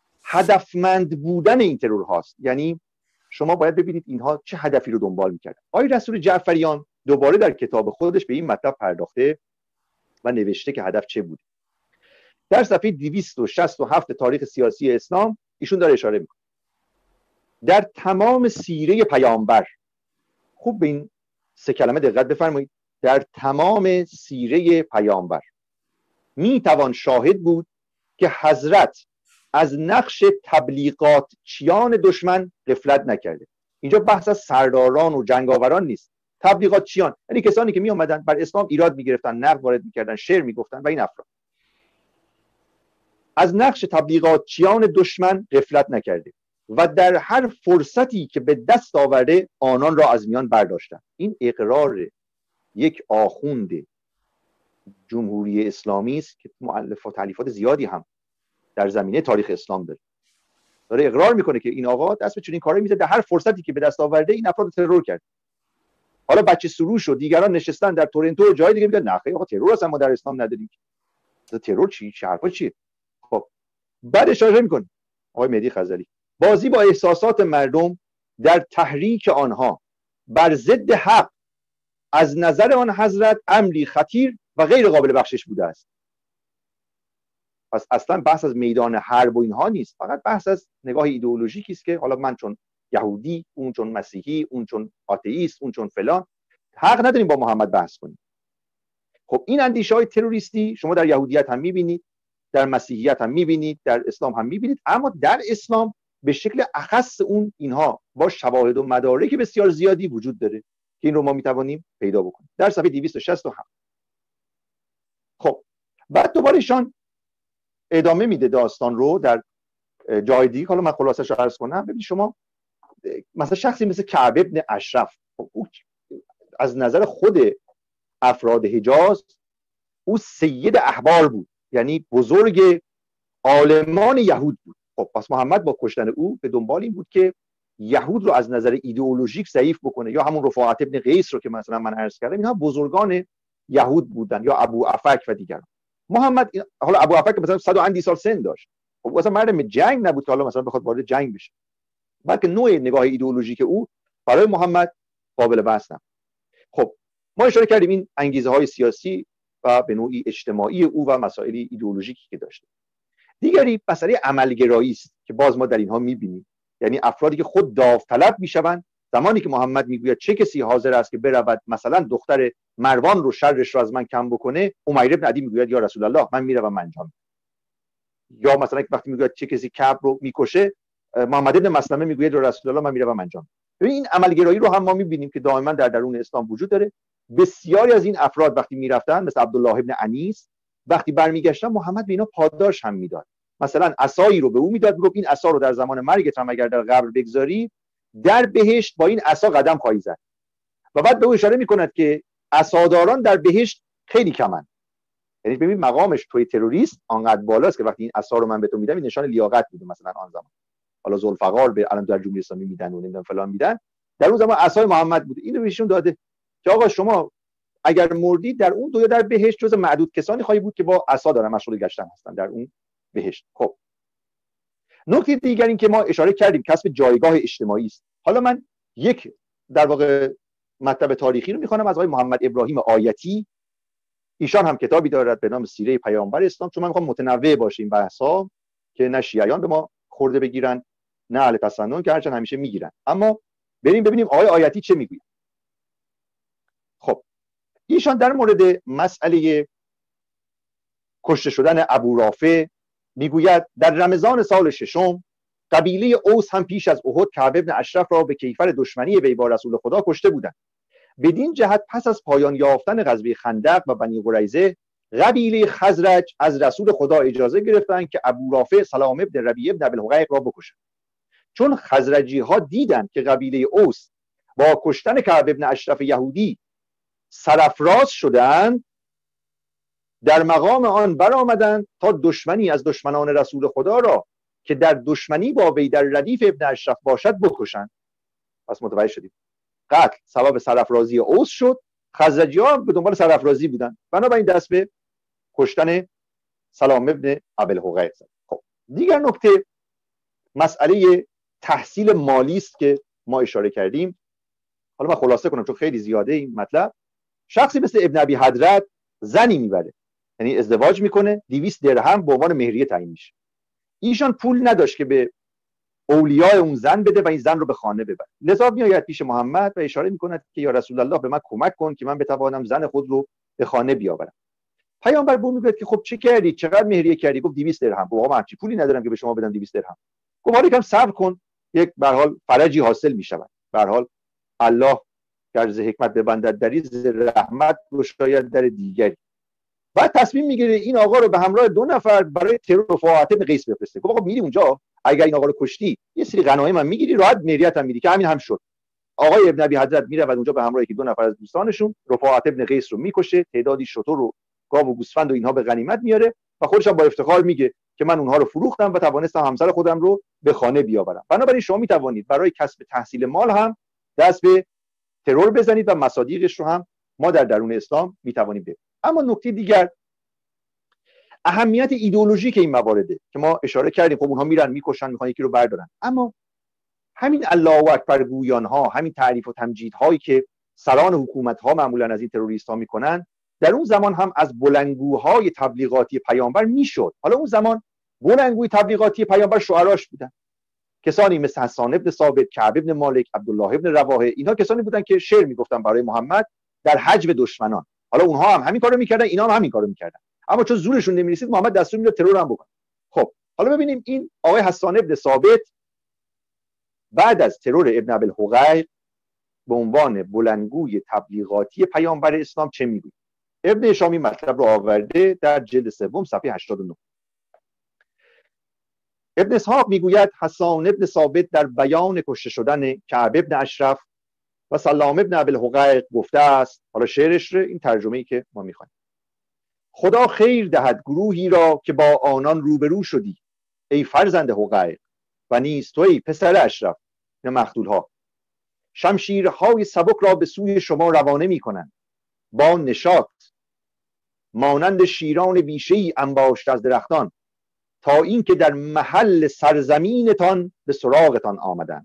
هدفمند بودن این ترورهاست. یعنی شما باید ببینید اینها چه هدفی رو دنبال میکردن. آقای رسول جعفریان دوباره در کتاب خودش به این مطلب پرداخته و نوشته که هدف چه بود. در صفحه دویست و شصت و هفت تاریخ سیاسی اسلام ایشون داره اشاره میکنه در تمام سیره پیامبر، خوب به این سه کلمه دقت بفرمایید، در تمام سیره پیامبر میتوان شاهد بود که حضرت از نقش تبلیغات چیان دشمن غفلت نکرده. اینجا بحث از سرداران و جنگاوران نیست، تبلیغات چیان یعنی کسانی که می اومدن بر اسلام ایراد میگرفتن، نقد وارد میکردن، شعر میگفتن و این افراد. از نقش تبلیغات چیان دشمن غفلت نکرده و در هر فرصتی که به دست آورده آنان را از میان برداشتن. این اقرار یک آخوند جمهوری اسلامی است که مؤلفات تالیفات زیادی هم در زمینه تاریخ اسلام داره. داره اقرار میکنه که این آقا دست به چنین کاری میزنه، در هر فرصتی که به دست آورده این افراد ترور کرد. حالا بچه سروش و دیگران نشستن در تورنتو و جای دیگه میگن نه خیلی آقا ترور اصلا ما در اسلام نداریم. ترور چی؟ چه حرفا چیه؟ خب بعد اشاره میکنه آقای مهدی خزعلی بازی با احساسات مردم در تحریک آنها بر ضد حق از نظر آن حضرت امری خطیر و غیر قابل بخشش بوده است. پس اصلا بحث از میدان حرب و اینها نیست، فقط بحث از نگاه ایدئولوژیکی است که حالا من چون یهودی، اون چون مسیحی، اون چون آتئیست، اون چون فلان، حق نداریم با محمد بحث کنیم. خب این اندیشه های تروریستی شما در یهودیت هم میبینید، در مسیحیت هم میبینید، در اسلام هم میبینید، اما در اسلام به شکل اخص اون اینها با شواهد و مدارک بسیار زیادی وجود داره که این رو ما میتوانیم پیدا بکنیم. در صفحه دویست و شصت و هفت خب بعد دوباره ایشان ادامه میده داستان رو در جای دیگه. حالا من خلاصش رو عرض کنم. ببینید شما مثلا شخصی مثل کعب ابن اشرف، او از نظر خود افراد حجاز او سید احبار بود، یعنی بزرگ عالمان یهود بود. خب پس محمد با کشتن او به دنبال این بود که یهود رو از نظر ایدئولوژیک ضعیف بکنه، یا همون رفاعت ابن قیس رو که مثلا من عرض کردم، اینها بزرگان یهود بودن، یا ابو افک و دیگران. محمد حالا ابو افک مثلا صد و اندی سال سن داشت، خب اصلا مرد جنگ نبود که حالا مثلا بخواد وارد جنگ بشه، بلکه نوع نگاه ایدئولوژیک او برای محمد قابل بحث نبود. خب ما اشاره کردیم این انگیزه های سیاسی و به نوعی اجتماعی او و مسائل ایدئولوژیکی که داشته. دیگری مسئله عملگرایی است که باز ما در اینها می‌بینیم، یعنی افرادی که خود داوطلب میشوند. زمانی که محمد میگوید چه کسی حاضر است که برود مثلا دختر مروان رو شرش رو از من کم بکنه، عمیر بن عدی میگوید یا رسول الله من میروم انجام. یا مثلا وقتی میگوید چه کسی کعب رو میکشه، محمد بن مسلمه میگوید یا رسول الله من میروم انجام. ببین این عملگرایی رو هم ما می‌بینیم که دائما در درون اسلام وجود داره. بسیاری از این افراد وقتی میرفتن مثل عبدالله ابن انیس، وقتی برمیگشتن محمد به اینا پاداش هم میداد. مثلا عصایی رو به او میداد، میگفت این عصا رو در زمان مرگت هم اگر در قبر بگذاری در بهشت با این عصا قدم خواهی زد. و بعد به او اشاره میکند که عصاداران در بهشت خیلی کمن. یعنی ببین مقامش توی تروریست آنقدر بالاست که وقتی این عصا رو من به تو میدم این نشان لیاقت بوده مثلا آن زمان. حالا ذوالفقار به الان در جمهوری اسلامی میدن و نمیدونم فلان میدن، در اون زمان عصای محمد بوده. اینو بهشون داده که آقا شما اگر مردید در اون دنیا در بهشت جز معدود کسانی خواهی بود که با عصا دارن مشغول گشتن هستن در اون بهشت. خب نکته دیگر این که ما اشاره کردیم کسب جایگاه اجتماعی است. حالا من یک در واقع مطلب تاریخی رو میخوانم از آقای محمد ابراهیم آیتی. ایشان هم کتابی دارد به نام سیره پیامبر اسلام، چون من میخوام متنوع باشه این بحثا که نه شیعیان به ما خورده بگیرن نه اهل تسنن که هرچند همیشه میگیرن. اما بریم ببینیم آقای آیتی چه میگوید. خب ایشان در مورد مسئله کشته شدن ابو رافع میگوید در رمضان سال ششم قبیله اوس هم پیش از احد کعب ابن اشرف را به کیفر دشمنی وی با رسول خدا کشته بودند. بدین جهت پس از پایان یافتن غزوه خندق و بنی قریظه قبیله خزرج از رسول خدا اجازه گرفتند که ابو رافع سلام ابن ربیعه ابن ابی الحقیق را بکشند. چون خزرجی ها دیدند که قبیله اوس با کشتن کعب ابن اشرف یهودی سرافراز شدند، در مقام آن برآمدند تا دشمنی از دشمنان رسول خدا را که در دشمنی با وی در ردیف ابن اشرف باشد بکشند. پس متوجه شدیم قتل سبب سرافرازی اوس شد، خزرجی ها به دنبال سرافرازی بودند، بنابراین دست به کشتن سلام ابن ابی الحقیق زد. خب دیگر نکته مسئله تحصیل مالی است که ما اشاره کردیم. حالا من خلاصه کنم چون خیلی زیاده این مطلب. شخصی مثل ابن ابی حضرت زنی میبره، یعنی ازدواج میکنه، دویست درهم به عنوان مهریه تعیین میشه. ایشان پول نداشت که به اولیاء اون زن بده و این زن رو به خانه ببره، لذا میآید پیش محمد و اشاره میکند که یا رسول الله به من کمک کن که من بتوانم زن خود رو به خانه بیاورم. پیامبر بو میگه که خب چه کردی، چقدر مهریه کردی؟ گفت دویست درهم. گفت آقا من چی پولی ندارم که به شما بدم دویست درهم. گفت حالا یکم صبر کن، یک به هر حال فرجی حاصل میشود. به هر حال الله گر ز حکمت ببندد دری ز رحمت گشاید در دیگری. بعد تصمیم میگیره این آقا رو به همراه دو نفر برای ترور رفاعت ابن قیس بفرسته. گفت آقا میری اونجا اگر این آقا رو کشتی یه سری غنایم هم میگیری، راحت مهریت هم میدی، که همین هم شد. آقای ابن ابی حضرت میره و اونجا به همراه یکی دو نفر از دوستانشون رفاعت ابن قیس رو میکشه، تعدادی شتر و گاو و گوسفند و اینها به غنیمت میاره و خودش هم با افتخار میگه که من اونها رو فروختم و توانستم همسر خودم رو به خانه بیاورم. بنابراین شما میتوانید برای کسب تحصیل مال هم دست به ترور بزنید و مصادیقش رو هم ما در درون اسلام میتوانیم ببینیم. اما نکته دیگر اهمیت ایدئولوژیک این موارده که ما اشاره کردیم. خب اونها میرن میکشن، میخوان یکی رو بردارن، اما همین الله اکبر گویان ها، همین تعریف و تمجید هایی که سران حکومت ها معمولا از این تروریست ها میکنن، در اون زمان هم از بلندگوهای تبلیغاتی پیامبر میشد. حالا اون زمان بلندگوی تبلیغاتی پیامبر شعراش بودن، کسانی مثل حسان ابن ثابت، کعب ابن مالک، عبدالله ابن رواحه. اینها کسانی بودن که شعر میگفتن برای محمد در حجب دشمنان. حالا اونها هم همین کارو میکردن، اینا هم همین کارو میکردن، اما چون زورشون نمیرسید محمد دستور میداد ترور هم بکنه. خب حالا ببینیم این آقای حسان ابن ثابت بعد از ترور ابن ابی الحقیق به عنوان بلندگوی تبلیغاتی پیامبر اسلام چه میگوید؟ ابن هشام مطلب رو آورده در جلد سوم صفحه هشتاد و نه. ابن اسحاق میگوید حسان ابن ثابت در بیان کشته شدن کعب ابن اشرف و سلام ابن ابی الحقیق گفته است، حالا شعرش رو این ترجمه‌ای که ما میخوایم: خدا خیر دهد گروهی را که با آنان روبرو شدی ای فرزند حقیق، و نیز تو ای پسر اشرف نه مقتول ها. شمشیرهای سبک را به سوی شما روانه میکنند با نشاط، مانند شیران بیشه‌ای انباشته از درختان، تا اینکه در محل سرزمینتان به سراغتان آمدند.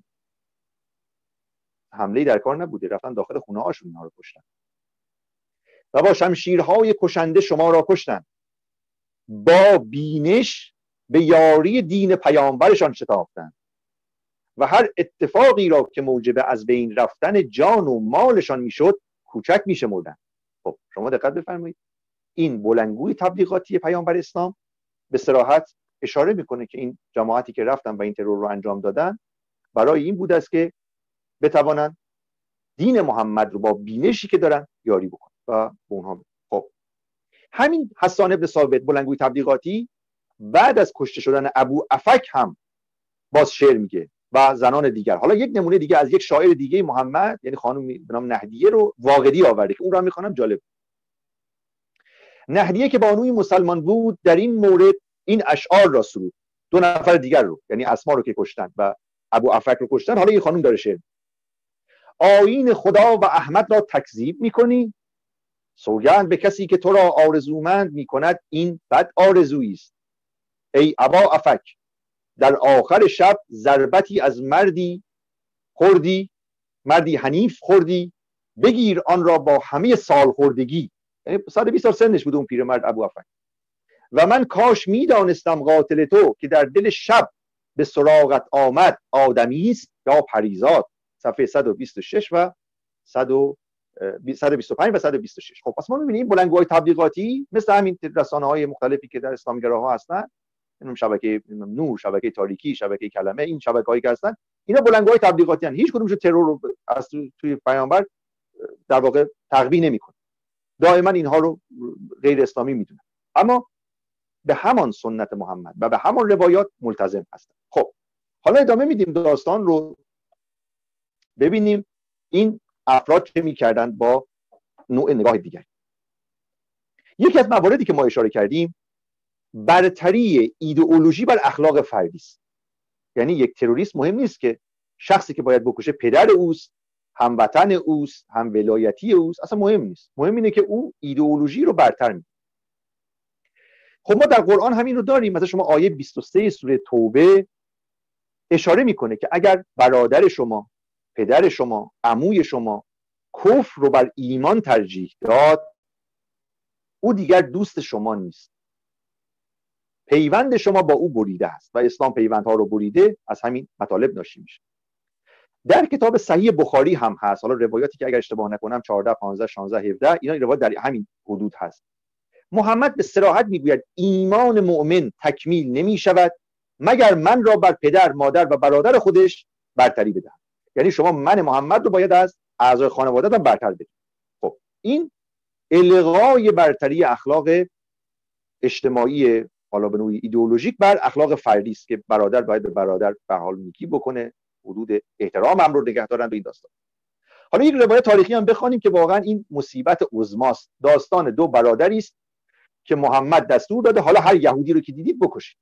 حمله در کار نبوده، رفتن داخل خونه هاشون اینا رو کشتن و با شمشیرهای کشنده شما را کشتند. با بینش به یاری دین پیامبرشان شتافتند و هر اتفاقی را که موجب از بین رفتن جان و مالشان میشد کوچک میشمردند. خب شما دقت بفرمایید، این بلندگوی تبلیغاتی پیامبر اسلام به صراحت اشاره میکنه که این جماعتی که رفتن و این ترور رو انجام دادن برای این بود است که بتوانند دین محمد رو با بینشی که دارن یاری بکنن و به اونها. خب همین حسان ابن ثابت بلندگوی تبلیغاتی بعد از کشته شدن ابو افک هم باز شعر میگه و زنان دیگر. حالا یک نمونه دیگه از یک شاعر دیگه محمد، یعنی خانم به نام نهدیه رو واقدی آورده که اون رو میخوانم، جالب. نهدیه که بانوی مسلمان بود در این مورد این اشعار را سرود: دو نفر دیگر رو، یعنی اسما رو که کشتن و ابو افک رو کشتن، حالا این خانم داره شعر: آیین خدا و احمد را تکذیب میکنی، سوگند به کسی که تو را آرزومند میکند این بد آرزویی است. ای ابا افک، در آخر شب ضربتی از مردی خوردی، مردی حنیف خوردی، بگیر آن را با همه سال خوردگی. یعنی صد و بیست سال سنش بود اون پیرمرد ابو افک. و من کاش میدانستم قاتل تو که در دل شب به سراغت آمد آدمی است یا پریزاد. صفحه صد و بیست و شش و صد و بیست و پنج و صد و بیست و شش. خب پس ما می‌بینیم بلندگوهای تبلیغاتی مثل همین رسانه‌های مختلفی که در اسلامی‌گراها هستن، این شبکه نور، شبکه تاریکی، شبکه کلمه، این شبکه‌هایی که هستن، اینا بلندگوهای تبلیغاتی هستن. هیچ کدومشون ترور رو از توی پیامبر در واقع تقویت نمی‌کنه. دائما اینها رو غیر اسلامی میدونن، اما به همان سنت محمد و به همان روایات ملتزم هستن. خب حالا ادامه میدیم داستان رو، ببینیم این افراد چه میکردن با نوع نگاه دیگر. یکی از مواردی که ما اشاره کردیم برتری ایدئولوژی بر اخلاق فردی است. یعنی یک تروریست مهم نیست که شخصی که باید بکشه پدر اوست، هموطن اوست، هم ولایتی اوست، اصلا مهم نیست. مهم اینه که او ایدئولوژی رو برتر می‌کنه. خب ما در قرآن همین رو داریم. مثلا شما آیه بیست و سه سوره توبه اشاره میکنه که اگر برادر شما، پدر شما، عموی شما کفر رو بر ایمان ترجیح داد، او دیگر دوست شما نیست. پیوند شما با او بریده است و اسلام پیوندها رو بریده، از همین مطالب ناشی میشه. در کتاب صحیح بخاری هم هست، حالا روایاتی که اگر اشتباه نکنم چهارده، پانزده، شانزده، هفده اینا روایات در همین حدود هست. محمد به صراحت میگوید ایمان مؤمن تکمیل نمی شود مگر من را بر پدر، مادر و برادر خودش برتری بدهد. یعنی شما من محمد رو باید از اعضای خانواده‌تان برتر بدید. خب این الغای برتری اخلاق اجتماعی، حالا به نوعی ایدئولوژیک، بر اخلاق فردی است که برادر باید به برادر به حال نیکی بکنه، حدود احترام هم رو نگه دارن به این داستان. حالا یک روایت تاریخی هم بخوانیم که واقعا این مصیبت عظماست. داستان دو برادری است که محمد دستور داده حالا هر یهودی رو که دیدید بکشید.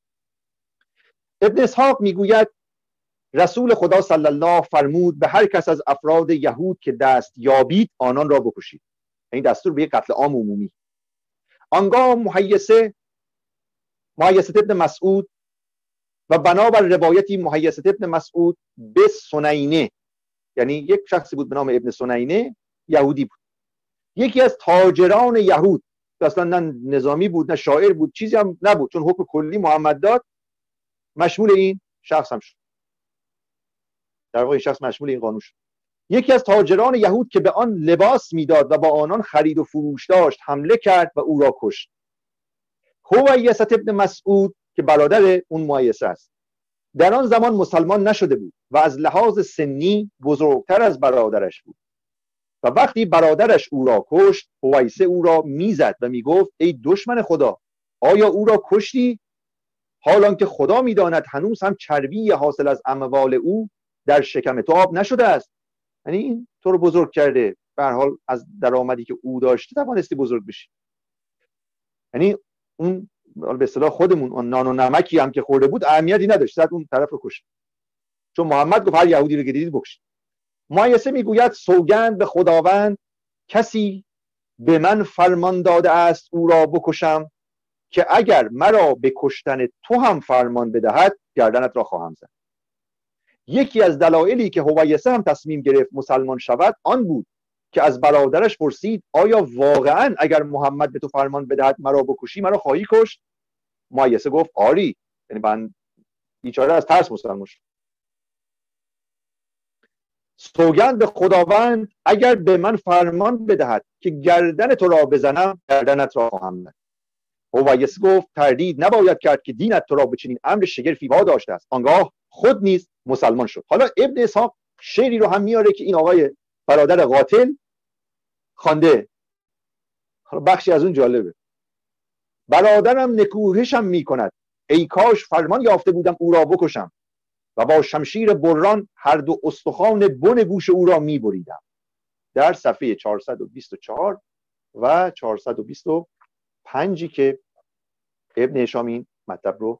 ابن اسحاق میگوید رسول خدا صلی الله فرمود به هر کس از افراد یهود که دست یابید آنان را بکشید. این دستور به یک قتل عام عمومی. آنگاه محیصه محیصه ابن مسعود و بنابر روایتی محیصه ابن مسعود به سنینه، یعنی یک شخصی بود به نام ابن سنینه، یهودی بود، یکی از تاجران یهود، اصلا نه نظامی بود نه شاعر بود، چیزی هم نبود، چون حکم کلی محمد داد مشمول این شخص هم شد. در واقع این شخص مشمول این قانون شد. یکی از تاجران یهود که به آن لباس میداد و با آنان خرید و فروش داشت حمله کرد و او را کشت. حویصه ابن مسعود که برادر اون محیصه است در آن زمان مسلمان نشده بود و از لحاظ سنی بزرگتر از برادرش بود و وقتی برادرش او را کشت، حویصه او را میزد و میگفت ای دشمن خدا، آیا او را کشتی؟ حالان که خدا میداند هنوز هم چربی حاصل از اموال او در شکم تو آب نشده است. یعنی این تو رو بزرگ کرده، به هر حال از درآمدی که او داشته توانستی بزرگ بشی. یعنی اون به اصطلاح خودمون اون نان و نمکی هم که خورده بود اهمیتی نداشت، زد اون طرف رو کشت، چون محمد گفت هر یهودی رو که دیدید بکشید. محیصه میگوید سوگند به خداوند کسی به من فرمان داده است او را بکشم که اگر مرا به کشتن تو هم فرمان بدهد گردنت را خواهم زد. یکی از دلایلی که حویصه هم تصمیم گرفت مسلمان شود آن بود که از برادرش پرسید آیا واقعا اگر محمد به تو فرمان بدهد مرا بکشی مرا خواهی کشت؟ محیصه گفت آری. یعنی من بیچاره از ترس مسلمان شد. سوگند به خداوند اگر به من فرمان بدهد که گردن تو را بزنم گردنت را خواهم زد. حویصه گفت تردید نباید کرد که دینت تو را به چنین امر شگرفی واداشته است. آنگاه خود نیز مسلمان شد. حالا ابن اسحاق شعری رو هم میاره که این آقای برادر قاتل خوانده. حالا بخشی از اون جالبه. برادرم نکوهشم میکند، ای کاش فرمان یافته بودم او را بکشم و با شمشیر بران هر دو استخوان بن گوش او را میبریدم. در صفحه چهارصد و بیست و چهار و چهارصد و بیست و پنج که ابن هشام این مطلب رو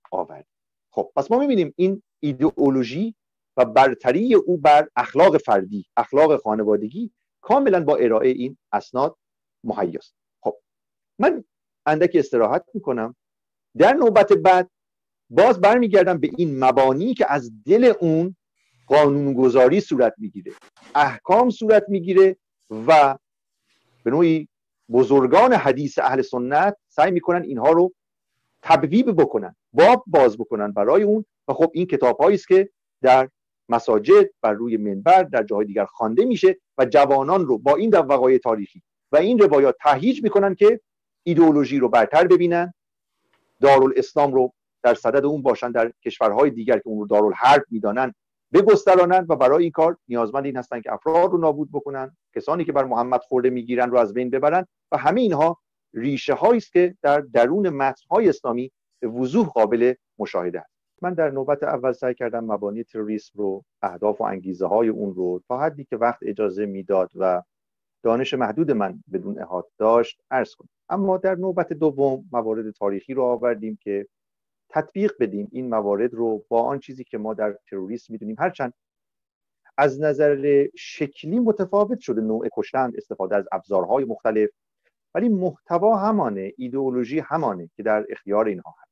آورد. خب پس ما می‌بینیم این ایدئولوژی و برتری او بر اخلاق فردی، اخلاق خانوادگی کاملا با ارائه این اسناد مهیاست. خب من اندکی استراحت میکنم، در نوبت بعد باز برمیگردم به این مبانی که از دل اون قانونگذاری صورت میگیره، احکام صورت میگیره و به نوعی بزرگان حدیث اهل سنت سعی میکنن اینها رو تبویب بکنن، باب باز بکنن برای اون. و خب این کتاب‌هایی است که در مساجد، بر روی منبر، در جاهای دیگر خوانده میشه و جوانان رو با این وقایع تاریخی و این روایات تهییج میکنن که ایدئولوژی رو برتر ببینن، دارالاسلام رو در صدد اون باشن، در کشورهای دیگر که اون رو دارالحرب میدانن بگسترانن و برای این کار نیازمند این هستن که افراد رو نابود بکنن، کسانی که بر محمد خورده میگیرن رو از بین ببرن و همه اینها ریشه هایی است که در درون متن‌های اسلامی به وضوح قابل مشاهده است. من در نوبت اول سعی کردم مبانی تروریسم رو، اهداف و انگیزه های اون رو تا حدی که وقت اجازه میداد و دانش محدود من بدون احاطه داشت عرض کنم. اما در نوبت دوم موارد تاریخی رو آوردیم که تطبیق بدیم این موارد رو با آن چیزی که ما در تروریسم میدونیم، هرچند از نظر شکلی متفاوت شده، نوع کشتن، استفاده از ابزارهای مختلف، ولی محتوا همانه، ایدئولوژی همانه که در اختیار اینها هست.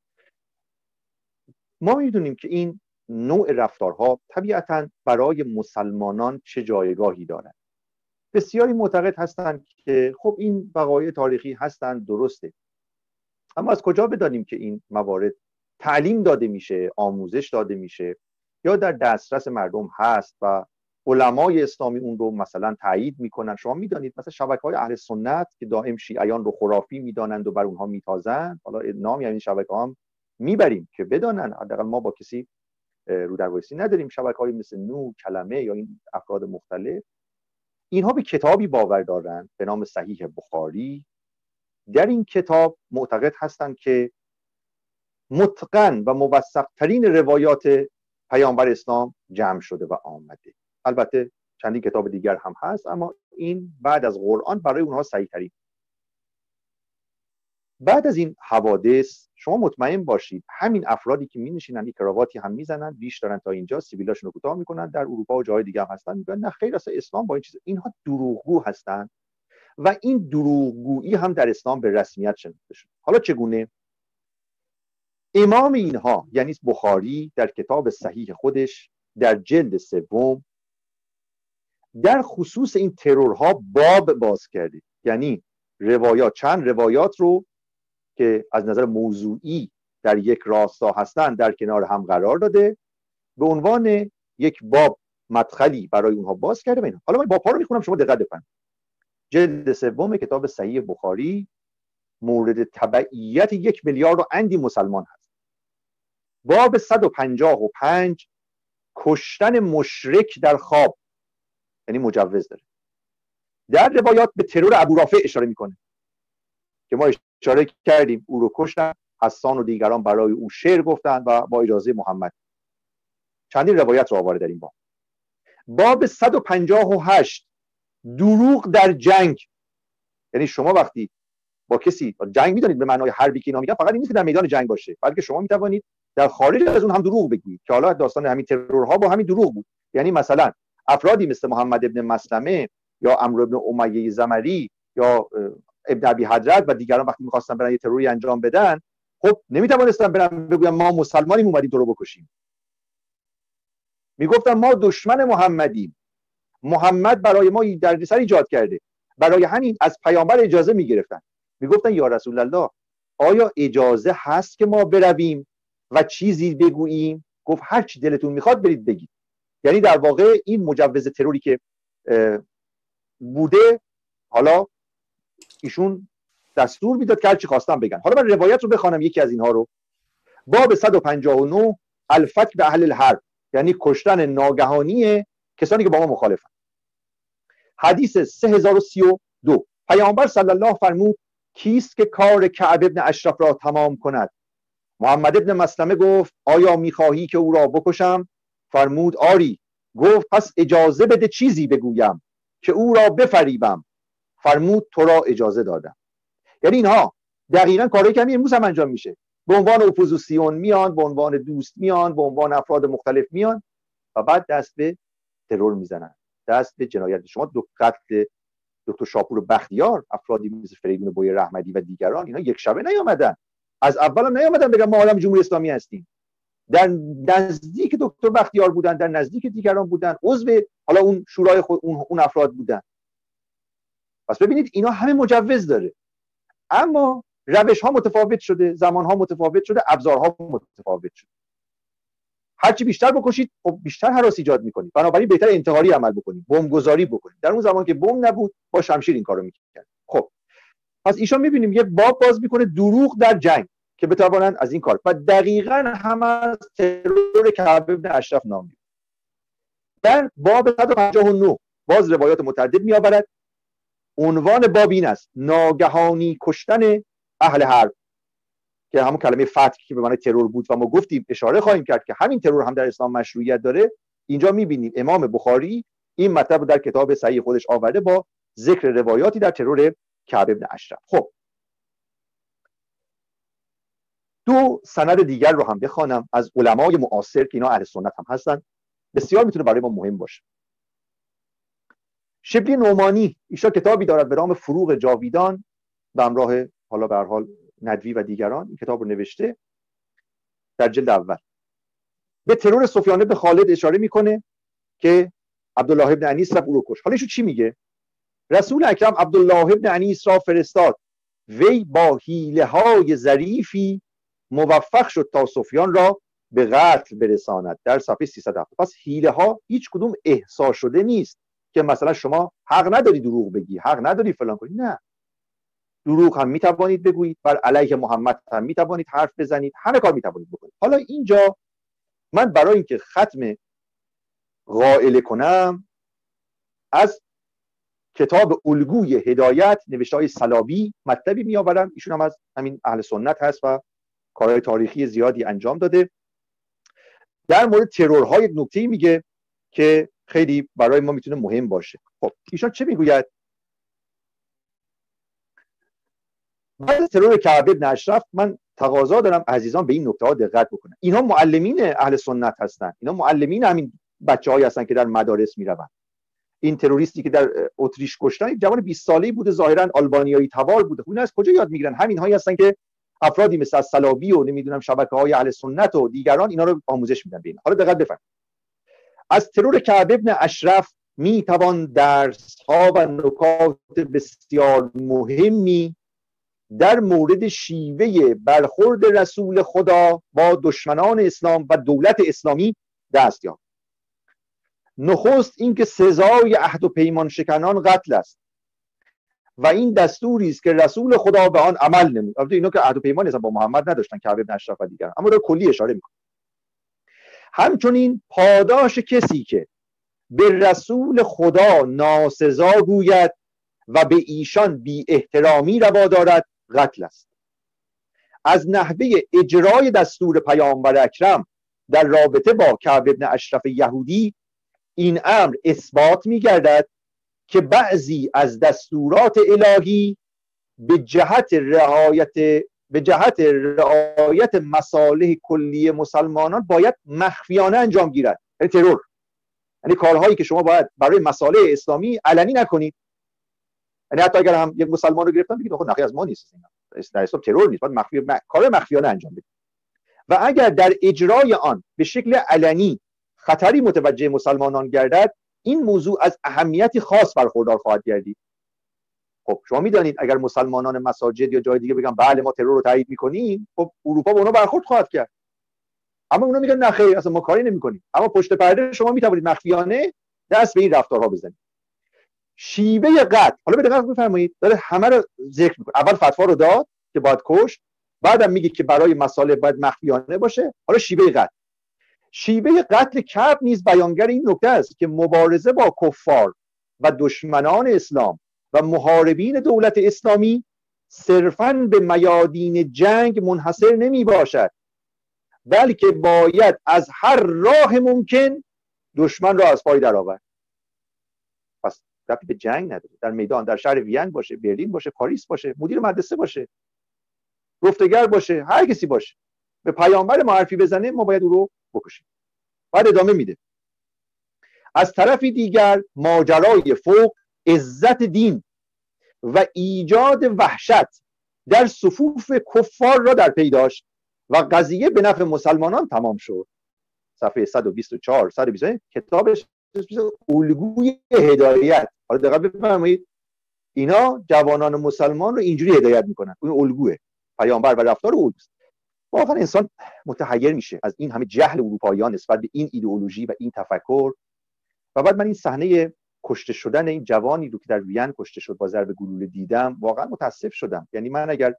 ما میدونیم که این نوع رفتارها طبیعتاً برای مسلمانان چه جایگاهی دارند. بسیاری معتقد هستند که خب این وقایع تاریخی هستند، درسته، اما از کجا بدانیم که این موارد تعلیم داده میشه، آموزش داده میشه یا در دسترس مردم هست و علمای اسلامی اون رو مثلا تایید میکنن؟ شما میدانید مثلا شبکه‌های اهل سنت که دائم شیعیان رو خرافی میدانند و بر اونها میتازند، حالا نام یعنی شبکه‌ها هم میبریم که بدانن، حداقل ما با کسی رو در وایسی نداریم، شبکه‌های مثل نور، کلمه یا این افراد مختلف، اینها به کتابی باور دارند به نام صحیح بخاری. در این کتاب معتقد هستند که متقن و موثق ترین روایات پیامبر اسلام جمع شده و آمده. البته چندین کتاب دیگر هم هست، اما این بعد از قرآن برای اونها صحیح ترین. بعد از این حوادث شما مطمئن باشید همین افرادی که می نشینن یک کراواتی هم میزنن، ریش دارن تا اینجا، سیبیلاشون رو کوتاه میکنن، در اروپا و جای دیگه هم هستن، میگن نه خیر، اصلا اسلام با این چیز، اینها دروغگو هستن و این دروغگویی هم در اسلام به رسمیت شناخته شده. حالا چگونه؟ امام اینها یعنی بخاری در کتاب صحیح خودش در جلد سوم در خصوص این ترورها باب باز کرده، یعنی روایات، چند روایات رو که از نظر موضوعی در یک راستا هستن در کنار هم قرار داده، به عنوان یک باب مدخلی برای اونها باز کرده. بینه. حالا من باب‌ها رو میخونم، شما دقت بکنید. جلد سوم کتاب صحیح بخاری مورد تبعیت یک میلیارد و اندی مسلمان هست. باب صد و پنجاه و پنج کشتن مشرک در خواب، یعنی مجوز داره. در روایات به ترور ابو رافع اشاره میکنه که ما اشاره کردیم او رو کشتن، حسان و دیگران برای او شعر گفتن و با اجازه محمد. چندین روایت رو آورده در این باب. باب صد و پنجاه و هشت دروغ در جنگ، یعنی شما وقتی با کسی جنگ میدونید به معنای حربی که اینا میگن، فقط این نیست که در میدان جنگ باشه، بلکه شما میتوانید در خارج از اون هم دروغ بگید که حالا داستان همین ترورها با همین دروغ بود. یعنی مثلا افرادی مثل محمد ابن مسلمه یا عمرو ابن امیه زمری یا ابن ابی حضرت و دیگران وقتی میخواستن برن یه تروری انجام بدن، خب نمیتوانستن برن بگن ما مسلمانیم اومدیم تو رو بکشیم، میگفتن ما دشمن محمدیم، محمد برای ما دردسر ایجاد کرده، برای همین از پیامبر اجازه میگرفتن، میگفتن یا رسول الله آیا اجازه هست که ما برویم و چیزی بگوییم؟ گفت هر چی دلتون میخواد برید بگید. یعنی در واقع این مجوز تروری که بوده، حالا ایشون دستور میداد که هر چی خواستن بگن. حالا من روایت رو بخوانم، یکی از اینها رو. باب صد و پنجاه و نه الفتک به اهل الحرب، یعنی کشتن ناگهانی کسانی که با ما مخالفن. حدیث سه هزار و سی و دو پیامبر صلی الله فرمود کیست که کار کعب ابن اشرف را تمام کند؟ محمد ابن مسلمه گفت آیا میخواهی که او را بکشم؟ فرمود آری. گفت پس اجازه بده چیزی بگویم که او را بفریبم. فرمود تو را اجازه دادم. یعنی اینها دقیقاً کاری که همین امروز هم انجام میشه. به عنوان اپوزیسیون میان، به عنوان دوست میان، به عنوان افراد مختلف میان و بعد دست به ترور میزنن، دست به جنایت. شما دو قتل دکتر شاپور بختیار، افرادی مثل فریدون بوی رحمتی و دیگران، اینا یک شبه نیامدن، از اول هم نیامدن بگن ما عالم جمهوری اسلامی هستیم. در نزدیک دکتر بختیار بودن، در نزدیک دیگران بودن، عضو حالا اون شورای خود اون, اون افراد بودن. پس ببینید اینا همه مجوز داره، اما روش ها متفاوت شده، زمان ها متفاوت شده، ابزارها متفاوت شده. هرچی بیشتر بکشید خب بیشتر هراس ایجاد میکنید، بنابراین بهتر انتحاری عمل بکنید، بمب گذاری بکنید. در اون زمان که بمب نبود با شمشیر این کارو میکرد. خب پس ایشان میبینیم یک باب باز میکنه دروغ در جنگ که بتوانند از این کار، و دقیقاً هم از ترور کعب بن اشرف نام میبرد. در باب صد و پنجاه و نه باز روایات متعدد میآورد. عنوان باب این است: ناگهانی کشتن اهل حرب، که همون کلمه فتح که به معنی ترور بود و ما گفتیم اشاره خواهیم کرد که همین ترور هم در اسلام مشروعیت داره. اینجا میبینیم امام بخاری این مطلب رو در کتاب صحیح خودش آورده با ذکر روایاتی در ترور کعب بن اشرف. خب دو سند دیگر رو هم بخوانم از علمای معاصر که اینا اهل سنت هم هستن، بسیار میتونه برای ما مهم باشه. شبلی نعمانی ایشا کتابی دارد به نام فروغ جاویدان، به همراه حالا به هر حال ندوی و دیگران این کتاب رو نوشته. در جلد اول به ترور سفیان بن خالد اشاره میکنه که عبدالله ابن انیس رفت او رو کش. حالا ایشو چی میگه؟ رسول اکرم عبدالله ابن انیس را فرستاد، وی با حیله های ظریفی موفق شد تا سفیان را به قتل برساند. در صفحه سیصد و هفت. پس حیله ها هیچ کدوم احصا شده نیست که مثلا شما حق نداری دروغ بگی، حق نداری فلان کنی. نه، دروغ هم میتوانید بگویید، بر علیه محمد هم میتوانید حرف بزنید، همه کار میتوانید بکنید. حالا اینجا من برای اینکه ختم قائله کنم از کتاب الگوی هدایت نوشته های صلابی مطلبی میآورم. ایشون هم از همین اهل سنت هست و کارهای تاریخی زیادی انجام داده. در مورد ترورها یک نکته میگه که خیلی برای ما میتونه مهم باشه. خب ایشون چه میگوید؟ بعد ترور کعب بن اشرف من تقاضا دارم عزیزان به این نکته ها دقت بکنن. اینها معلمین اهل سنت هستن، اینا معلمین همین بچه‌هایی هستن که در مدارس میروند. این تروریستی که در اتریش کشتن یک جوان بیست ساله‌ای بوده، ظاهرا آلبانیایی تبار بوده. اینا از کجا یاد میگیرن؟ همین هایی هستن که افرادی مثل صلابی و نمیدونم شبکه‌های اهل سنت و دیگران اینا رو آموزش میدن بین. حالا دقت بفرمایید. از ترور کعب بن اشرف میتوان درس‌ها و نکات بسیار مهمی در مورد شیوه برخورد رسول خدا با دشمنان اسلام و دولت اسلامی دست یافت. نخست اینکه سزای عهد و پیمان شکنان قتل است و این دستوری است که رسول خدا به آن عمل نمود. البته اینا که عهد و پیمان اصلا با محمد نداشتن، کعب بن اشرف و دیگران، اما در کلی اشاره میکنه. همچنین پاداش کسی که به رسول خدا ناسزا گوید و به ایشان بی احترامی روا دارد قتل است. از نحوه اجرای دستور پیامبر اکرم در رابطه با کعب بن اشرف یهودی این امر اثبات می‌گردد که بعضی از دستورات الهی به جهت رعایت به جهت رعایت مصالح کلی مسلمانان باید مخفیانه انجام گیرد. یعنی ترور، یعنی کارهایی که شما باید برای مصالح اسلامی علنی نکنید. یعنی حتی اگر هم یک مسلمان رو گرفتن بگید خب نخی از ما نیست، در اسلام ترور نیست، باید مخفی م... کار مخفیانه انجام بدید. و اگر در اجرای آن به شکل علنی خطری متوجه مسلمانان گردد، این موضوع از اهمیتی خاص برخوردار خواهد گردید. خب شما میدانید اگر مسلمانان مساجد یا جای دیگه بگن بله ما ترور رو تایید میکنیم، خب اروپا با اونا برخورد خواهد کرد. اما اونا میگن نه خیر، اصلا ما کاری نمیکنیم. اما پشت پرده شما میتوانید مخفیانه دست به این رفتارها بزنید. شیوه قتل، حالا به دقت بفرمایید، داره همه رو ذکر میکنه. اول فتوا رو داد که باید کشت، بعدم میگه که برای مصالح باید مخفیانه باشه. حالا شیوه قتل، شیوه قتل کعب نیز بیانگر این نکته است که مبارزه با کفار و دشمنان اسلام و محاربین دولت اسلامی صرفاً به میادین جنگ منحصر نمی باشد، بلکه باید از هر راه ممکن دشمن را از پای درآورد. پس ربطی به جنگ نداره. در میدان، در شهر وین باشه، برلین باشه، پاریس باشه، مدیر مدرسه باشه، گفتگر باشه، هر کسی باشه، به پیامبر ما حرفی بزنه ما باید او رو بکشیم. بعد ادامه میده از طرفی دیگر ماجرای فوق عزت دین و ایجاد وحشت در صفوف کفار را در پی داشت و قضیه به نفع مسلمانان تمام شد. صفحه صد و بیست و چهار صد و بیست و پنج کتابش الگوی هدایت. حالا دقت بفرمایید اینا جوانان مسلمان رو اینجوری هدایت میکنن، اون الگوه پیامبر و رفتار الگوست. واقعا انسان متحیر میشه از این همه جهل اروپاییان نسبت به این ایدئولوژی و این تفکر. و بعد من این صحنه کشته شدن این جوانی رو که در وین کشته شد با ضرب گلوله دیدم، واقعا متاسف شدم. یعنی من اگر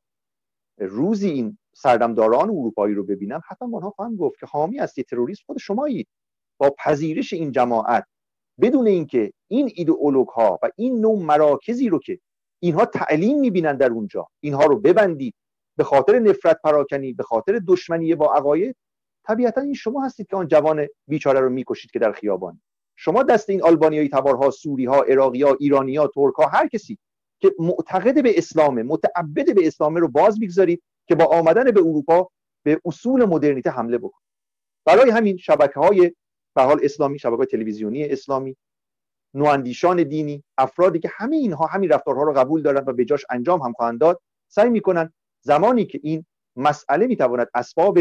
روزی این سردمداران اروپایی رو ببینم حتما با آنها خواهم گفت که حامی هستی تروریسم خود شمایید. با پذیرش این جماعت بدون اینکه این ایدئولوگ ها و این نوع مراکزی رو که اینها تعلیم میبینن در اونجا اینها رو ببندید به خاطر نفرت پراکنی، به خاطر دشمنی با عقاید، طبیعتا این شما هستید که آن جوان بیچاره رو میکشید که در خیابان. شما دست این آلبانیایی تبارها، سوری ها، عراقی ها، ایرانی ها، ترک ها، هر کسی که معتقد به اسلامه، متعبد به اسلامه رو باز میگذارید که با آمدن به اروپا به اصول مدرنیته حمله بکنه. برای همین شبکه‌های به حال اسلامی، شبکه‌های تلویزیونی اسلامی، نواندیشان دینی، افرادی که همه اینها همین رفتارها رو قبول دارن و به جاش انجام هم خواهند داد، سعی میکنن زمانی که این مسئله میتواند اسباب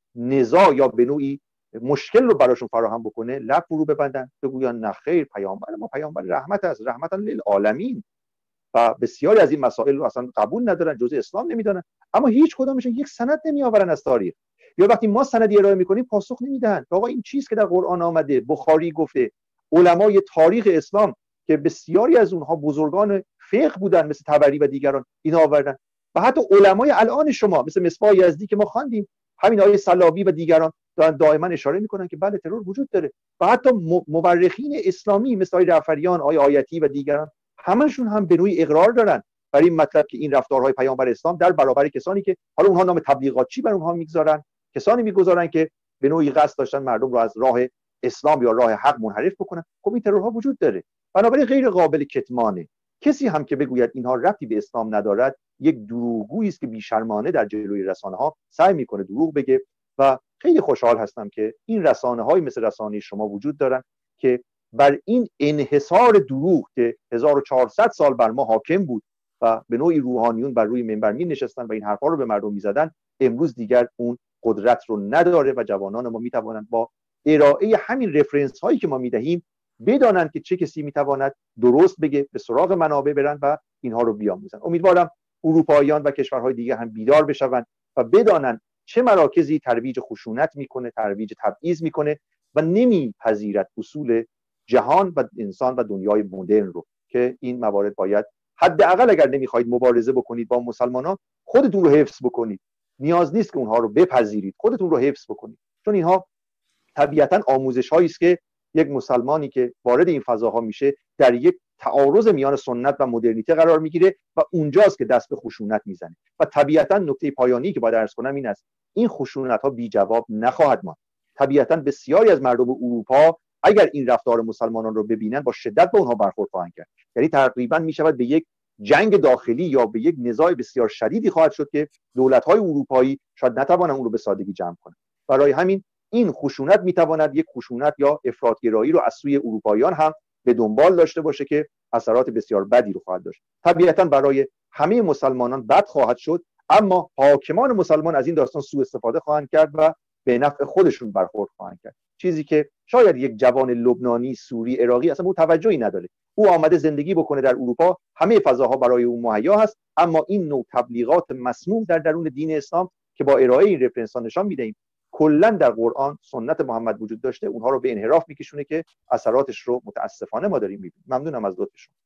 نزاع یا به نوعی مشکل رو براشون فراهم بکنه لب فرو ببندن، بگوین نه خیر، پیامبر ما پیامبر رحمت است، رحمتا للعالمین، و بسیاری از این مسائل رو اصلا قبول ندارن، جزء اسلام نمیدونن. اما هیچ کدامشون یک سند نمیآورن از تاریخ، یا وقتی ما سندی ارائه میکنیم پاسخ نمیدن. آقا این چیز که در قرآن آمده، بخاری گفته، علمای تاریخ اسلام که بسیاری از اونها بزرگان فقه بودن مثل طبری و دیگران اینا آوردن، و حتی علمای الان شما مثل مصباح یزدی که ما خواندیم، همین آیه سلابی و دیگران دارن دائما اشاره میکنن که بله ترور وجود داره. و حتی مورخین اسلامی مثل آیه جعفریان، آیه آیتی و دیگران همشون هم به نوعی اقرار دارن برای این مطلب که این رفتارهای پیامبر اسلام در برابر کسانی که حالا اونها نام تبلیغاتچی بر اونها میگذارن، کسانی میگذارن که به نوعی قصد داشتن مردم رو از راه اسلام یا راه حق منحرف بکنن، خب این ترورها وجود داره. بنابراین غیر قابل کتمانه. کسی هم که بگوید اینها ربطی به اسلام ندارد یک دروغگویی است که بی‌شرمانه در جلوی رسانه‌ها سعی میکنه دروغ بگه. و خیلی خوشحال هستم که این رسانه‌های مثل رسانه شما وجود دارن که بر این انحصار دروغ که هزار و چهارصد سال بر ما حاکم بود و به نوعی روحانیون بر روی منبر می نشستن و این حرفا رو به مردم میزدن، امروز دیگر اون قدرت رو نداره و جوانان ما میتوانند با ارائه همین رفرنس هایی که ما میدهیم بدانند که چه کسی میتواند درست بگه، به سراغ منابع برن و اینها رو بیاموزن. امیدوارم اروپاییان و کشورهای دیگه هم بیدار بشوند و بدانند چه مراکزی ترویج خشونت میکنه، ترویج تبعیض میکنه و نمیپذیرد اصول جهان و انسان و دنیای مدرن رو، که این موارد باید حداقل اگر نمیخواید مبارزه بکنید با مسلمانان، خودتون رو حفظ بکنید. نیاز نیست که اونها رو بپذیرید، خودتون رو حفظ بکنید، چون اینها طبیعتا آموزش هایی است که یک مسلمانی که وارد این فضاها میشه در یک تعارض میان سنت و مدرنیته قرار میگیره و اونجاست که دست به خشونت میزنه. و طبیعتا نکته پایانی که باید عرض کنم این است: این خشونت ها بی جواب نخواهد ماند. طبیعتا بسیاری از مردم اروپا اگر این رفتار مسلمانان رو ببینن با شدت با اونها برخورد خواهند کرد. یعنی تقریبا میشود به یک جنگ داخلی یا به یک نزاع بسیار شدیدی خواهد شد که دولت‌های اروپایی شاید نتوانند اون رو به سادگی جمع کنند. برای همین این خشونت میتواند یک خشونت یا افراطگرایی رو از سوی اروپاییان هم به دنبال داشته باشه که اثرات بسیار بدی رو خواهد داشت. طبیعتا برای همه مسلمانان بد خواهد شد، اما حاکمان مسلمان از این داستان سوء استفاده خواهند کرد و به نفع خودشون برخورد خواهند کرد. چیزی که شاید یک جوان لبنانی، سوری، عراقی اصلا توجهی نداره. او آمده زندگی بکنه در اروپا، همه فضاها برای او مهیا هست، اما این نوع تبلیغات مسموم در درون دین اسلام که با ارائه این رفرنس ها نشان میدهیم کلا در قرآن سنت محمد وجود داشته، اونها رو به انحراف میکشونه که اثراتش رو متاسفانه ما داریم میبینیم. ممنونم از لطفشون.